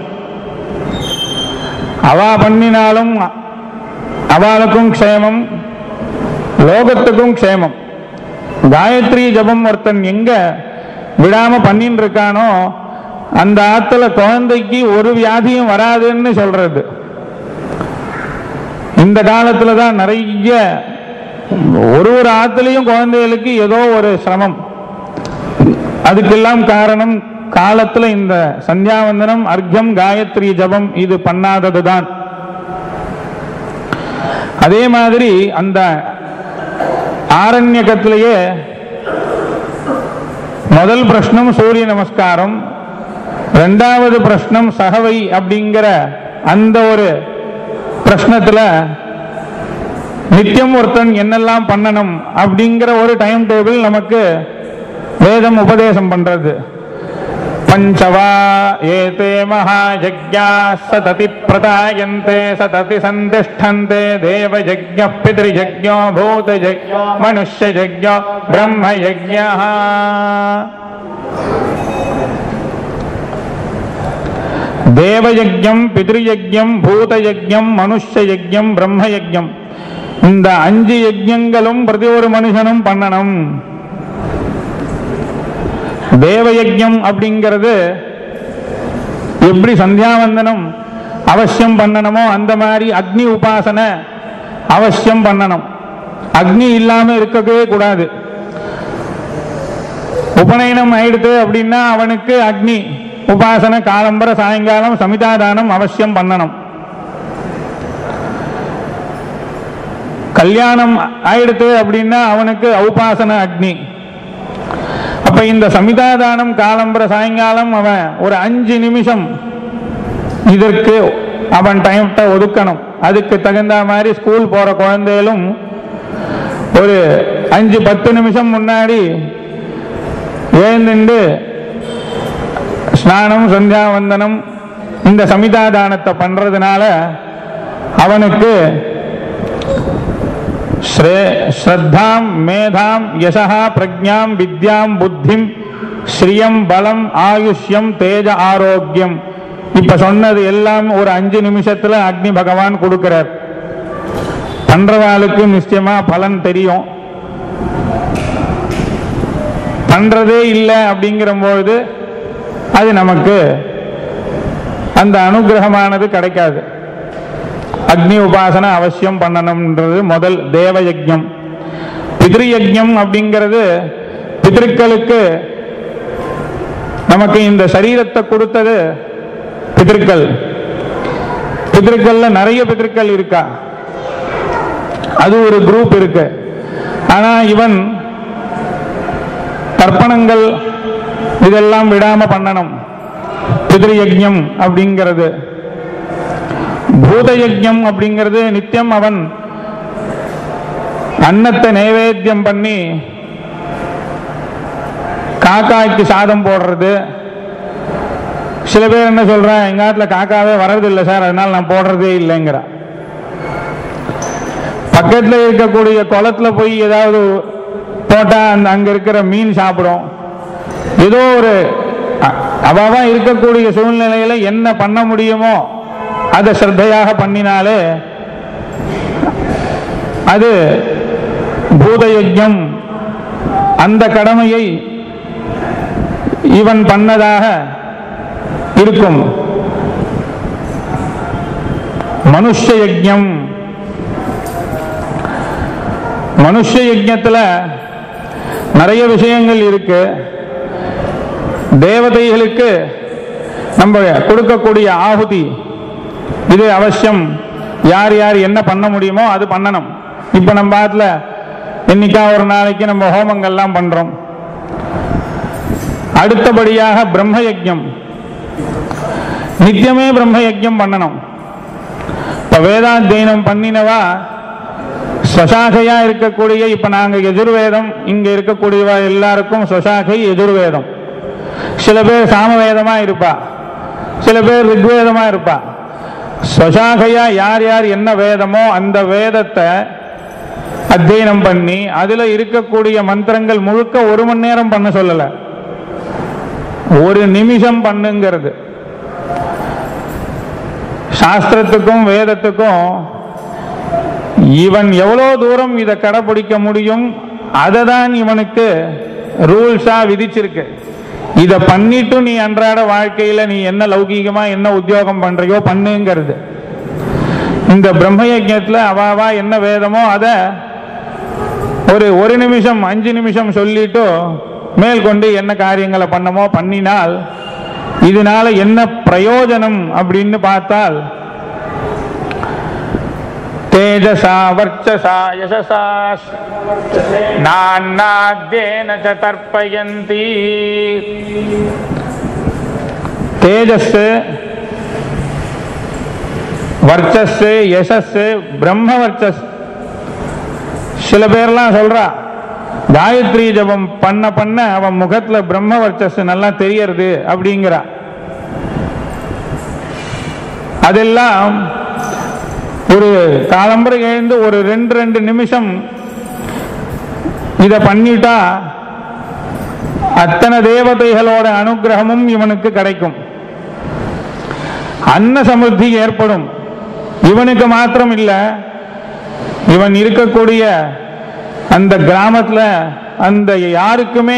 அவா பண்ணினாலும் அவளுக்கும் க்ஷேமம், லோகத்துக்கும் க்ஷேமம். காயத்ரி ஜபம் ஒருத்தன் எங்க விடாம பண்ணின்னு இருக்கானோ அந்த ஆத்துல குழந்தைக்கு ஒரு வியாதியும் வராதுன்னு சொல்றது. இந்த காலத்துல தான் நிறைய ஒரு ஒரு ஆத்துலயும் குழந்தைகளுக்கு ஏதோ ஒரு சிரமம். அதுக்கெல்லாம் காரணம் காலத்துல இந்த சந்தியாவந்தனம், அர்க்யம், காயத்ரி ஜபம் இது பண்ணாததுதான். அதே மாதிரி அந்த ஆரண்யகத்திலேயே முதல் பிரஷ்னம் சூரிய நமஸ்காரம், ரெண்டாவது பிரஷ்னம் சகவை அப்படிங்கிற அந்த ஒரு பிரஷ்னத்துல நித்தியம் ஒருத்தன் என்னெல்லாம் பண்ணணும் அப்படிங்கிற ஒரு டைம் டேபிள் நமக்கு வேதம் உபதேசம் பண்றது. பஞ்சவா ஏதே மகாயஜ்ஞா சததி பிரதாயந்தே சததி சந்திஷ்டந்தே தேவயஜ்ஞ பித்ருயஜ்ஞோ பூதயஜ்ஞோ மனுஷ்யயஜ்ஞோ பிரம்மயஜ்ஞः. தேவயஜ்ஞம், பித்ருயஜ்ஞம், பூதயஜ்ஞம், மனுஷ்யயஜ்ஞம், பிரம்மயஜ்ஞம், இந்த அஞ்சு யஜ்ஞங்களும் பிரதி ஒரு மனுஷனும் பண்ணணும். தேவயஜ்ஞம் அப்படிங்கிறது எப்படி சந்தியாவந்தனம் அவசியம் பண்ணணுமோ அந்த மாதிரி அக்னி உபாசனை அவசியம் பண்ணணும். அக்னி இல்லாம இருக்கவே கூடாது. உபநயனம் ஆயிடுத்து அப்படின்னா அவனுக்கு அக்னி உபாசனை காலம்பர சாயங்காலம் சமிதாதானம் அவசியம் பண்ணணும். கல்யாணம் ஆயிடுத்து அப்படின்னா அவனுக்கு உபாசனை அக்னி. அப்ப இந்த சமிதாதானம் காலம்பர சாயங்காலம் அவன் ஒரு அஞ்சு நிமிஷம் இதற்கு அவன் டைம்ட்ட ஒதுக்கணும். அதுக்கு தகுந்த மாதிரி ஸ்கூல் போற குழந்தைகளும் ஒரு அஞ்சு பத்து நிமிஷம் முன்னாடி எழுந்துண்டு ஸ்நானம், சந்தியாவந்தனம், இந்த சமிதாதானத்தை பண்றதுனால அவனுக்கு ஸ்ரத்தாம், மேதாம், யசஹா, பிரக்ஞாம், வித்யாம், புத்திம், ஸ்ரீயம், பலம், ஆயுஷ்யம், தேஜ, ஆரோக்கியம், இப்ப சொன்னது எல்லாம் ஒரு அஞ்சு நிமிஷத்துல அக்னி பகவான் கொடுக்கிறார். பண்றவாளுக்கு நிச்சயமா பலன் தெரியும். பண்றதே இல்லை அப்படிங்கிற பொழுது அது நமக்கு அந்த அனுகிரகமானது கிடைக்காது. அக்னி உபாசனை அவசியம் பண்ணணும்ன்றது முதல் தேவயஜ்ஞம். பித்ருயஜ்ஞம் அப்படிங்கிறது பித்ருக்களுக்கு நமக்கு இந்த சரீரத்தை கொடுத்தது பித்ருக்கள். பித்ருக்கள்ல நிறைய பித்ருக்கள் இருக்கா, அது ஒரு குரூப் இருக்கு. ஆனா இவன் தர்ப்பணங்கள் இதெல்லாம் விடாம பண்ணணும். பித்ருயஜ்ஞம் அப்படிங்கிறது. பூதயஜ்ஞம் அப்படிங்கிறது நித்தியம் அவன் அன்னத்தை நைவேத்தியம் பண்ணி காக்காய்க்கு சாதம் போடுறது. சில பேர் என்ன சொல்றேன், எங்க காட்டுல காக்காவே வர்றதில்லை சார், அதனால நான் போடுறதே இல்லைங்கிற. பக்கத்துல இருக்கக்கூடிய குளத்துல போய் ஏதாவது போட்டா அந்த அங்க இருக்கிற மீன் சாப்பிடும். ஏதோ ஒரு அவாவா இருக்கக்கூடிய சூழ்நிலையில என்ன பண்ண முடியுமோ அதை ஸ்ரத்தையாக பண்ணினாலே அது பூதயஜ்ஞம். அந்த கடமையை இவன் பண்ணதாக இருக்கும். மனுஷ்ய யஜ்ஞம், மனுஷ்ய யஜ்ஞத்துல நிறைய விஷயங்கள் இருக்கு. தேவதைகளுக்கு நம்ம கொடுக்கக்கூடிய ஆகுதி இது அவசியம். யார் யார் என்ன பண்ண முடியுமோ அது பண்ணணும். இப்ப நம்ம பாட்டுல என்னைக்கா ஒரு நாளைக்கு நம்ம ஹோமங்கள்லாம் பண்றோம். அடுத்தபடியாக பிரம்ம யஜ்ஞம், நித்தியமே பிரம்ம யஜ்ஞம் பண்ணணும். இப்ப வேதாத்தியனம் பண்ணினவா ஸ்வசாகையா இருக்கக்கூடிய, இப்ப நாங்க எதிர்வேதம் இங்க இருக்கக்கூடியவா எல்லாருக்கும் ஸ்வசாகை எதிர்வேதம். சில பேர் சாமவேதமா இருப்பா, சில பேர் ரிக்வேதமா இருப்பா. ஸ்வசாகையா யார் யார் என்ன வேதமோ அந்த வேதத்தை அத்தியனம் பண்ணி அதுல இருக்கக்கூடிய மந்திரங்கள் முழுக்க ஒரு மணி நேரம் பண்ண சொல்லல, ஒரு நிமிஷம் பண்ணுங்கிறது. சாஸ்திரத்துக்கும் வேதத்துக்கும் இவன் எவ்வளவு தூரம் இதை கடைபிடிக்க முடியும் அதை தான் இவனுக்கு ரூல்ஸா விதிச்சிருக்கு. இதை பண்ணிட்டு நீ அன்றாட வாழ்க்கையில நீ என்ன லௌகீகமா என்ன உத்தியோகம் பண்றியோ பண்ணுங்கிறது. இந்த பிரம்ம யஜ்ஞத்துல அவாவா என்ன வேதமோ அத ஒரு ஒரு நிமிஷம் அஞ்சு நிமிஷம் சொல்லிட்டு மேற்கொண்டு என்ன காரியங்களை பண்ணமோ பண்ணினால் இதனால என்ன பிரயோஜனம் அப்படின்னு பார்த்தால், தேஜசா வர்ச்சசா யசசா நான்னாத்யேன ச தர்ப்பயந்தி. தேஜஸ், வர்ச்சஸ், யசஸ், பிரம்ம வர்ச்சஸ். சில பேர்லாம் சொல்றா காயத்ரி ஜபம் பண்ண பண்ண அவன் முகத்துல பிரம்ம வர்ச்சஸ் நல்லா தெரியறது அப்படிங்கிறா. அதெல்லாம் ஒரு காலம்பரை எழுந்து ஒரு ரெண்டு ரெண்டு நிமிஷம் இத பண்ணிட்டா அத்தனை தேவதைகளோட அனுகிரகமும் இவனுக்கு கிடைக்கும். அன்ன சமிருத்தி ஏற்படும். இவனுக்கு மாத்திரம் இல்ல, இவன் இருக்கக்கூடிய அந்த கிராமத்துல அந்த யாருக்குமே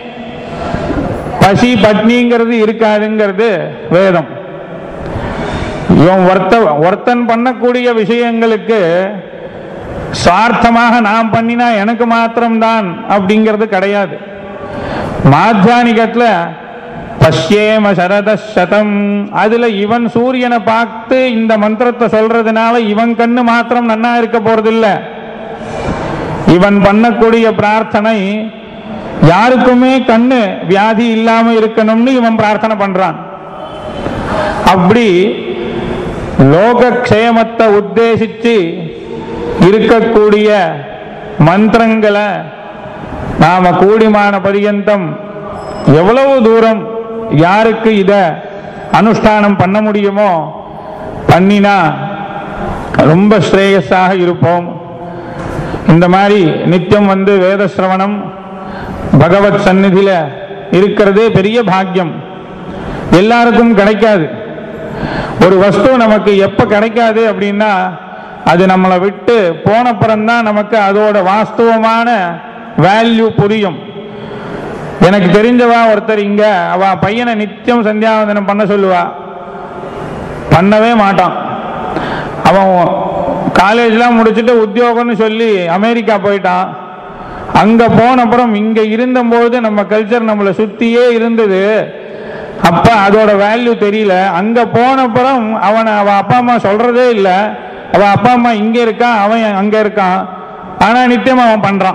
பசி பட்னிங்கிறது இருக்காதுங்கிறது வேதம். இவன் ஒருத்த ஒருத்தன் பண்ணக்கூடிய விஷயங்களுக்கு சுவார்த்தமாக நாம் பண்ணினா எனக்கு மாத்திரம்தான் அப்படிங்கிறது கிடையாது. மாத்தியானிகத்துல பஷ்யேம சரத சதம், அதுல இவன் சூரியனை பார்த்து இந்த மந்திரத்தை சொல்றதுனால இவன் கண்ணு மாத்திரம் நன்னா இருக்க போறதில்ல. இவன் பண்ணக்கூடிய பிரார்த்தனை யாருக்குமே கண்ணு வியாதி இல்லாம இருக்கணும்னு இவன் பிரார்த்தனை பண்றான். அப்படி லோக க்ஷேமத்தை உத்தேசிச்சு இருக்கக்கூடிய மந்திரங்களை நாம கூடிமான பரியந்தம் எவ்வளவு தூரம் யாருக்கு இத அனுஷ்டானம் பண்ண முடியுமோ பண்ணினா ரொம்ப ஸ்ரேயஸாக இருப்போம். இந்த மாதிரி நித்தியம் வந்து வேத சிரவணம் பகவத் சந்நிதியில இருக்கிறதே பெரிய பாக்கியம். எல்லாருக்கும் கிடைக்காது. ஒரு வஸ்து நமக்கு எப்ப கிடைக்காது அப்படின்னா அது நம்மளை விட்டு போனப்புறம்தான் நமக்கு அதோட வாஸ்தவமான வேல்யூ புரியும். எனக்கு தெரிஞ்சவா ஒருத்தர் இங்க அவ பையனை நித்தியம் சந்தியாவந்தனம் பண்ண சொல்லுவா, பண்ணவே மாட்டான். அவன் காலேஜ்லாம் முடிச்சுட்டு உத்தியோகம்னு சொல்லி அமெரிக்கா போயிட்டான். அங்க போனப்புறம் இங்க இருந்தபோது நம்ம கல்ச்சர் நம்மளை சுத்தியே இருந்தது. அப்ப அதோட வேல்யூ தெரியல. அங்க போனப்புறம் அவனை அவ அப்பா அம்மா சொல்றதே இல்லை. அவ அப்பா அம்மா இங்க இருக்கான், அவன் அங்க இருக்கான். ஆனா நித்தியம் அவன் பண்றான்.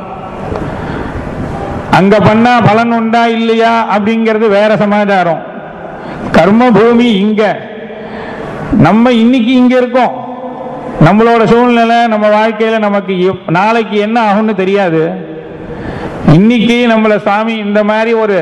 அங்க பண்ணா பலன் உண்டா இல்லையா அப்படிங்கிறது வேற சமாச்சாரம். கர்ம பூமி இங்க, நம்ம இன்னைக்கு இங்க இருக்கோம். நம்மளோட சூழ்நிலை நம்ம வாழ்க்கையில நமக்கு நாளைக்கு என்ன ஆகும்னு தெரியாது. இன்னைக்கு நம்மள சுவாமி இந்த மாதிரி ஒரு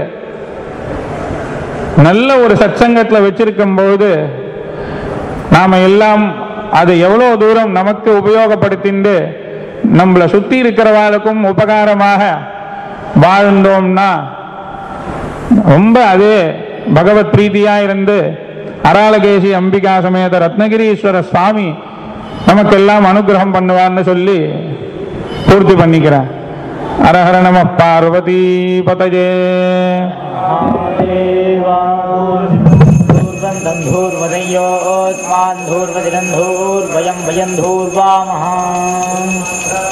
நல்ல ஒரு சத்சங்கத்துல வச்சிருக்கும் போது நாம எல்லாம் அதை எவ்வளவு தூரம் நமக்கு உபயோகப்படுத்திண்டு நம்மளை சுத்தி இருக்கிறவாளுக்கும் உபகாரமாக வாழ்ந்தோம்னா ரொம்ப அது பகவத் பிரீதியா இருந்து அராளகேசி அம்பிகா சமேத ரத்னகிரீஸ்வர சுவாமி நமக்கெல்லாம் அனுகிரகம் பண்ணுவார்னு சொல்லி பூர்த்தி பண்ணிக்கிறேன். ஹரஹர நம பார்வதி பதஜே. धूर्वदयोस्मान् धूर्वदिनं धूर्वयं वयं धूर्वामः.